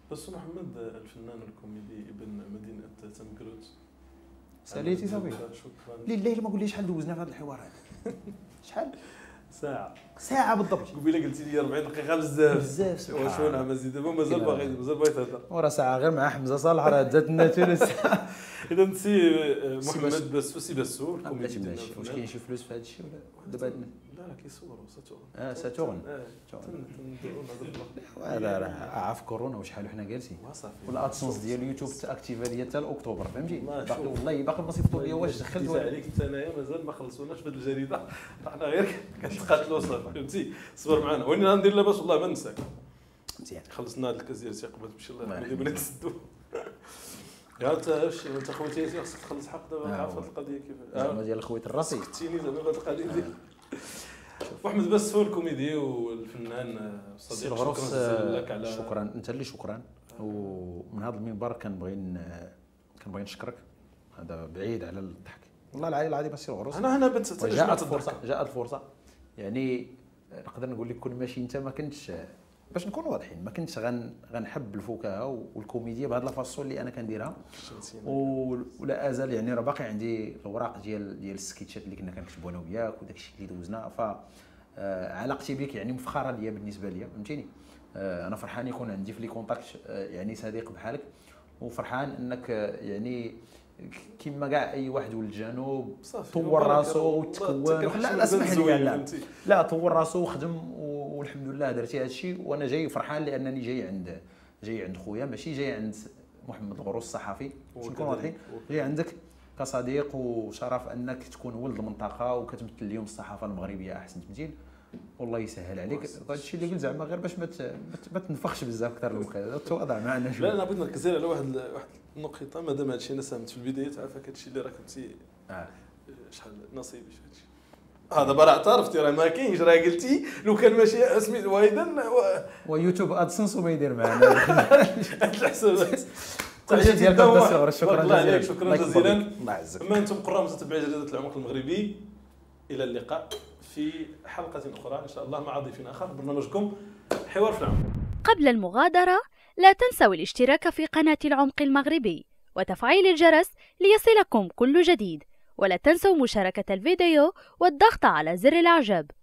بس محمد الفنان الكوميدي ابن مدينه تمكروت ساليتي صافي شكرا لله ما قوليش شحال دوزنا في هذا الحوار هذا شحال ساعه ساعه بالضبط قبيله قلتي لي أربعين دقيقه بزاف بزاف سبحان واش الله. نعم زيد دابا مازال باغي مازال باغي تهضر ورا ساعه غير مع حمزه صالح راه جات لنا ثلث ساعه اذا سي سي محمد بسو سي بسو بلاتي الكوميدي ماشي ديالنا واش كاين شي فلوس في هذا الشيء ولا دابا لا لا كيصوروا ساتورن اه ساتورن اه ساتورن. تنديروا هذا هذا راه عاف كورونا وشحال وحنا جالسين وصافي ولا ادسونس ديال اليوتيوب تاكتيفا ليا حتى لاكتوبر فهمتي والله باقي شوف. والله باقي ما صيفطوا لي واش دخلت دخلت ولا عليك انت انايا مازال ما خلصوناش في هذه الجريده حنا غير كنتقاتلوا صافي فهمتي صبر معنا وين غندير لاباس والله ما ننساك مزيان خلصنا هذا الكاس ديال الثقه قبل تمشي الله الله يرحمه يرحمه. بغينا نسدو يا انت اش انت خوتي خاصك تخلص حق دابا آه، عارف هذه هو. القضيه كيف زعما ديال خويا الراسي سكتيني زعما هذه القضيه ديال محمد بسو الكوميدي والفنان سي الصديق الغروس شكرا جزيلا لك على شكرا انت اللي شكرا ومن هذا المنبر كنبغي ن- كنبغي نشكرك هذا بعيد على الضحك والله العلي العظيم سي الغروس انا انا بنت جاءت الفرصه جاءت الفرصه يعني نقدر نقول لك كون ماشي انت ما كنتش باش نكونوا واضحين ما كنتش غن غنحب الفكاهه والكوميديا بهذه الفاصون اللي انا كنديرها و- ولا ازال يعني راه باقي عندي الاوراق ديال ديال السكيتشات اللي كنا كنكتبوا انا وياك وداك الشيء اللي دوزنا ف آه، علاقتي بك يعني مفخره ليا بالنسبه ليا فهمتيني آه، انا فرحان يكون عندي في لي كونتاكت آه، يعني صديق بحالك وفرحان انك آه، يعني كيما كاع اي واحد ولد الجنوب طور راسو وتكون لا لا اسمح لي لا لا طور راسو وخدم و- والحمد لله درتي هذا الشيء وانا جاي فرحان لانني جاي عند جاي عند خويا ماشي جاي عند محمد الغروس الصحفي باش نكونوا واضحين جاي عندك كصديق وشرف انك تكون ولد المنطقه وكتمثل اليوم الصحافه المغربيه احسن تمثيل والله يسهل عليك هذا الشيء اللي قلت زعما غير باش ما ت- ما ت- ما تنفخش بزاف اكثر من هذا تواضع معنا لا شويه انا بغيت نركز على واحد واحد النقطه مادام هادشي انا ساهمت في البدايه عافاك هادشي اللي راه كنتي آه. شحال نصيبي في هادشي اه دابا راه اعترفتي راه ما كاينش راه قلتي لو كان ماشي سميت وايضا ويوتيوب ادسنس وما يدير معنا هاد الحسابات كل شيء ديالك تحياتي بدا صغر شكرا الله عليك جزيلا شكرا جزيلا الله يعزك اما انتم قراء متتبعي جريده العمق المغربي الى اللقاء في حلقه اخرى ان شاء الله مع ضيف اخر برنامجكم حوار في العمق. قبل المغادرة لا تنسوا الاشتراك في قناة العمق المغربي وتفعيل الجرس ليصلكم كل جديد، ولا تنسوا مشاركة الفيديو والضغط على زر الإعجاب.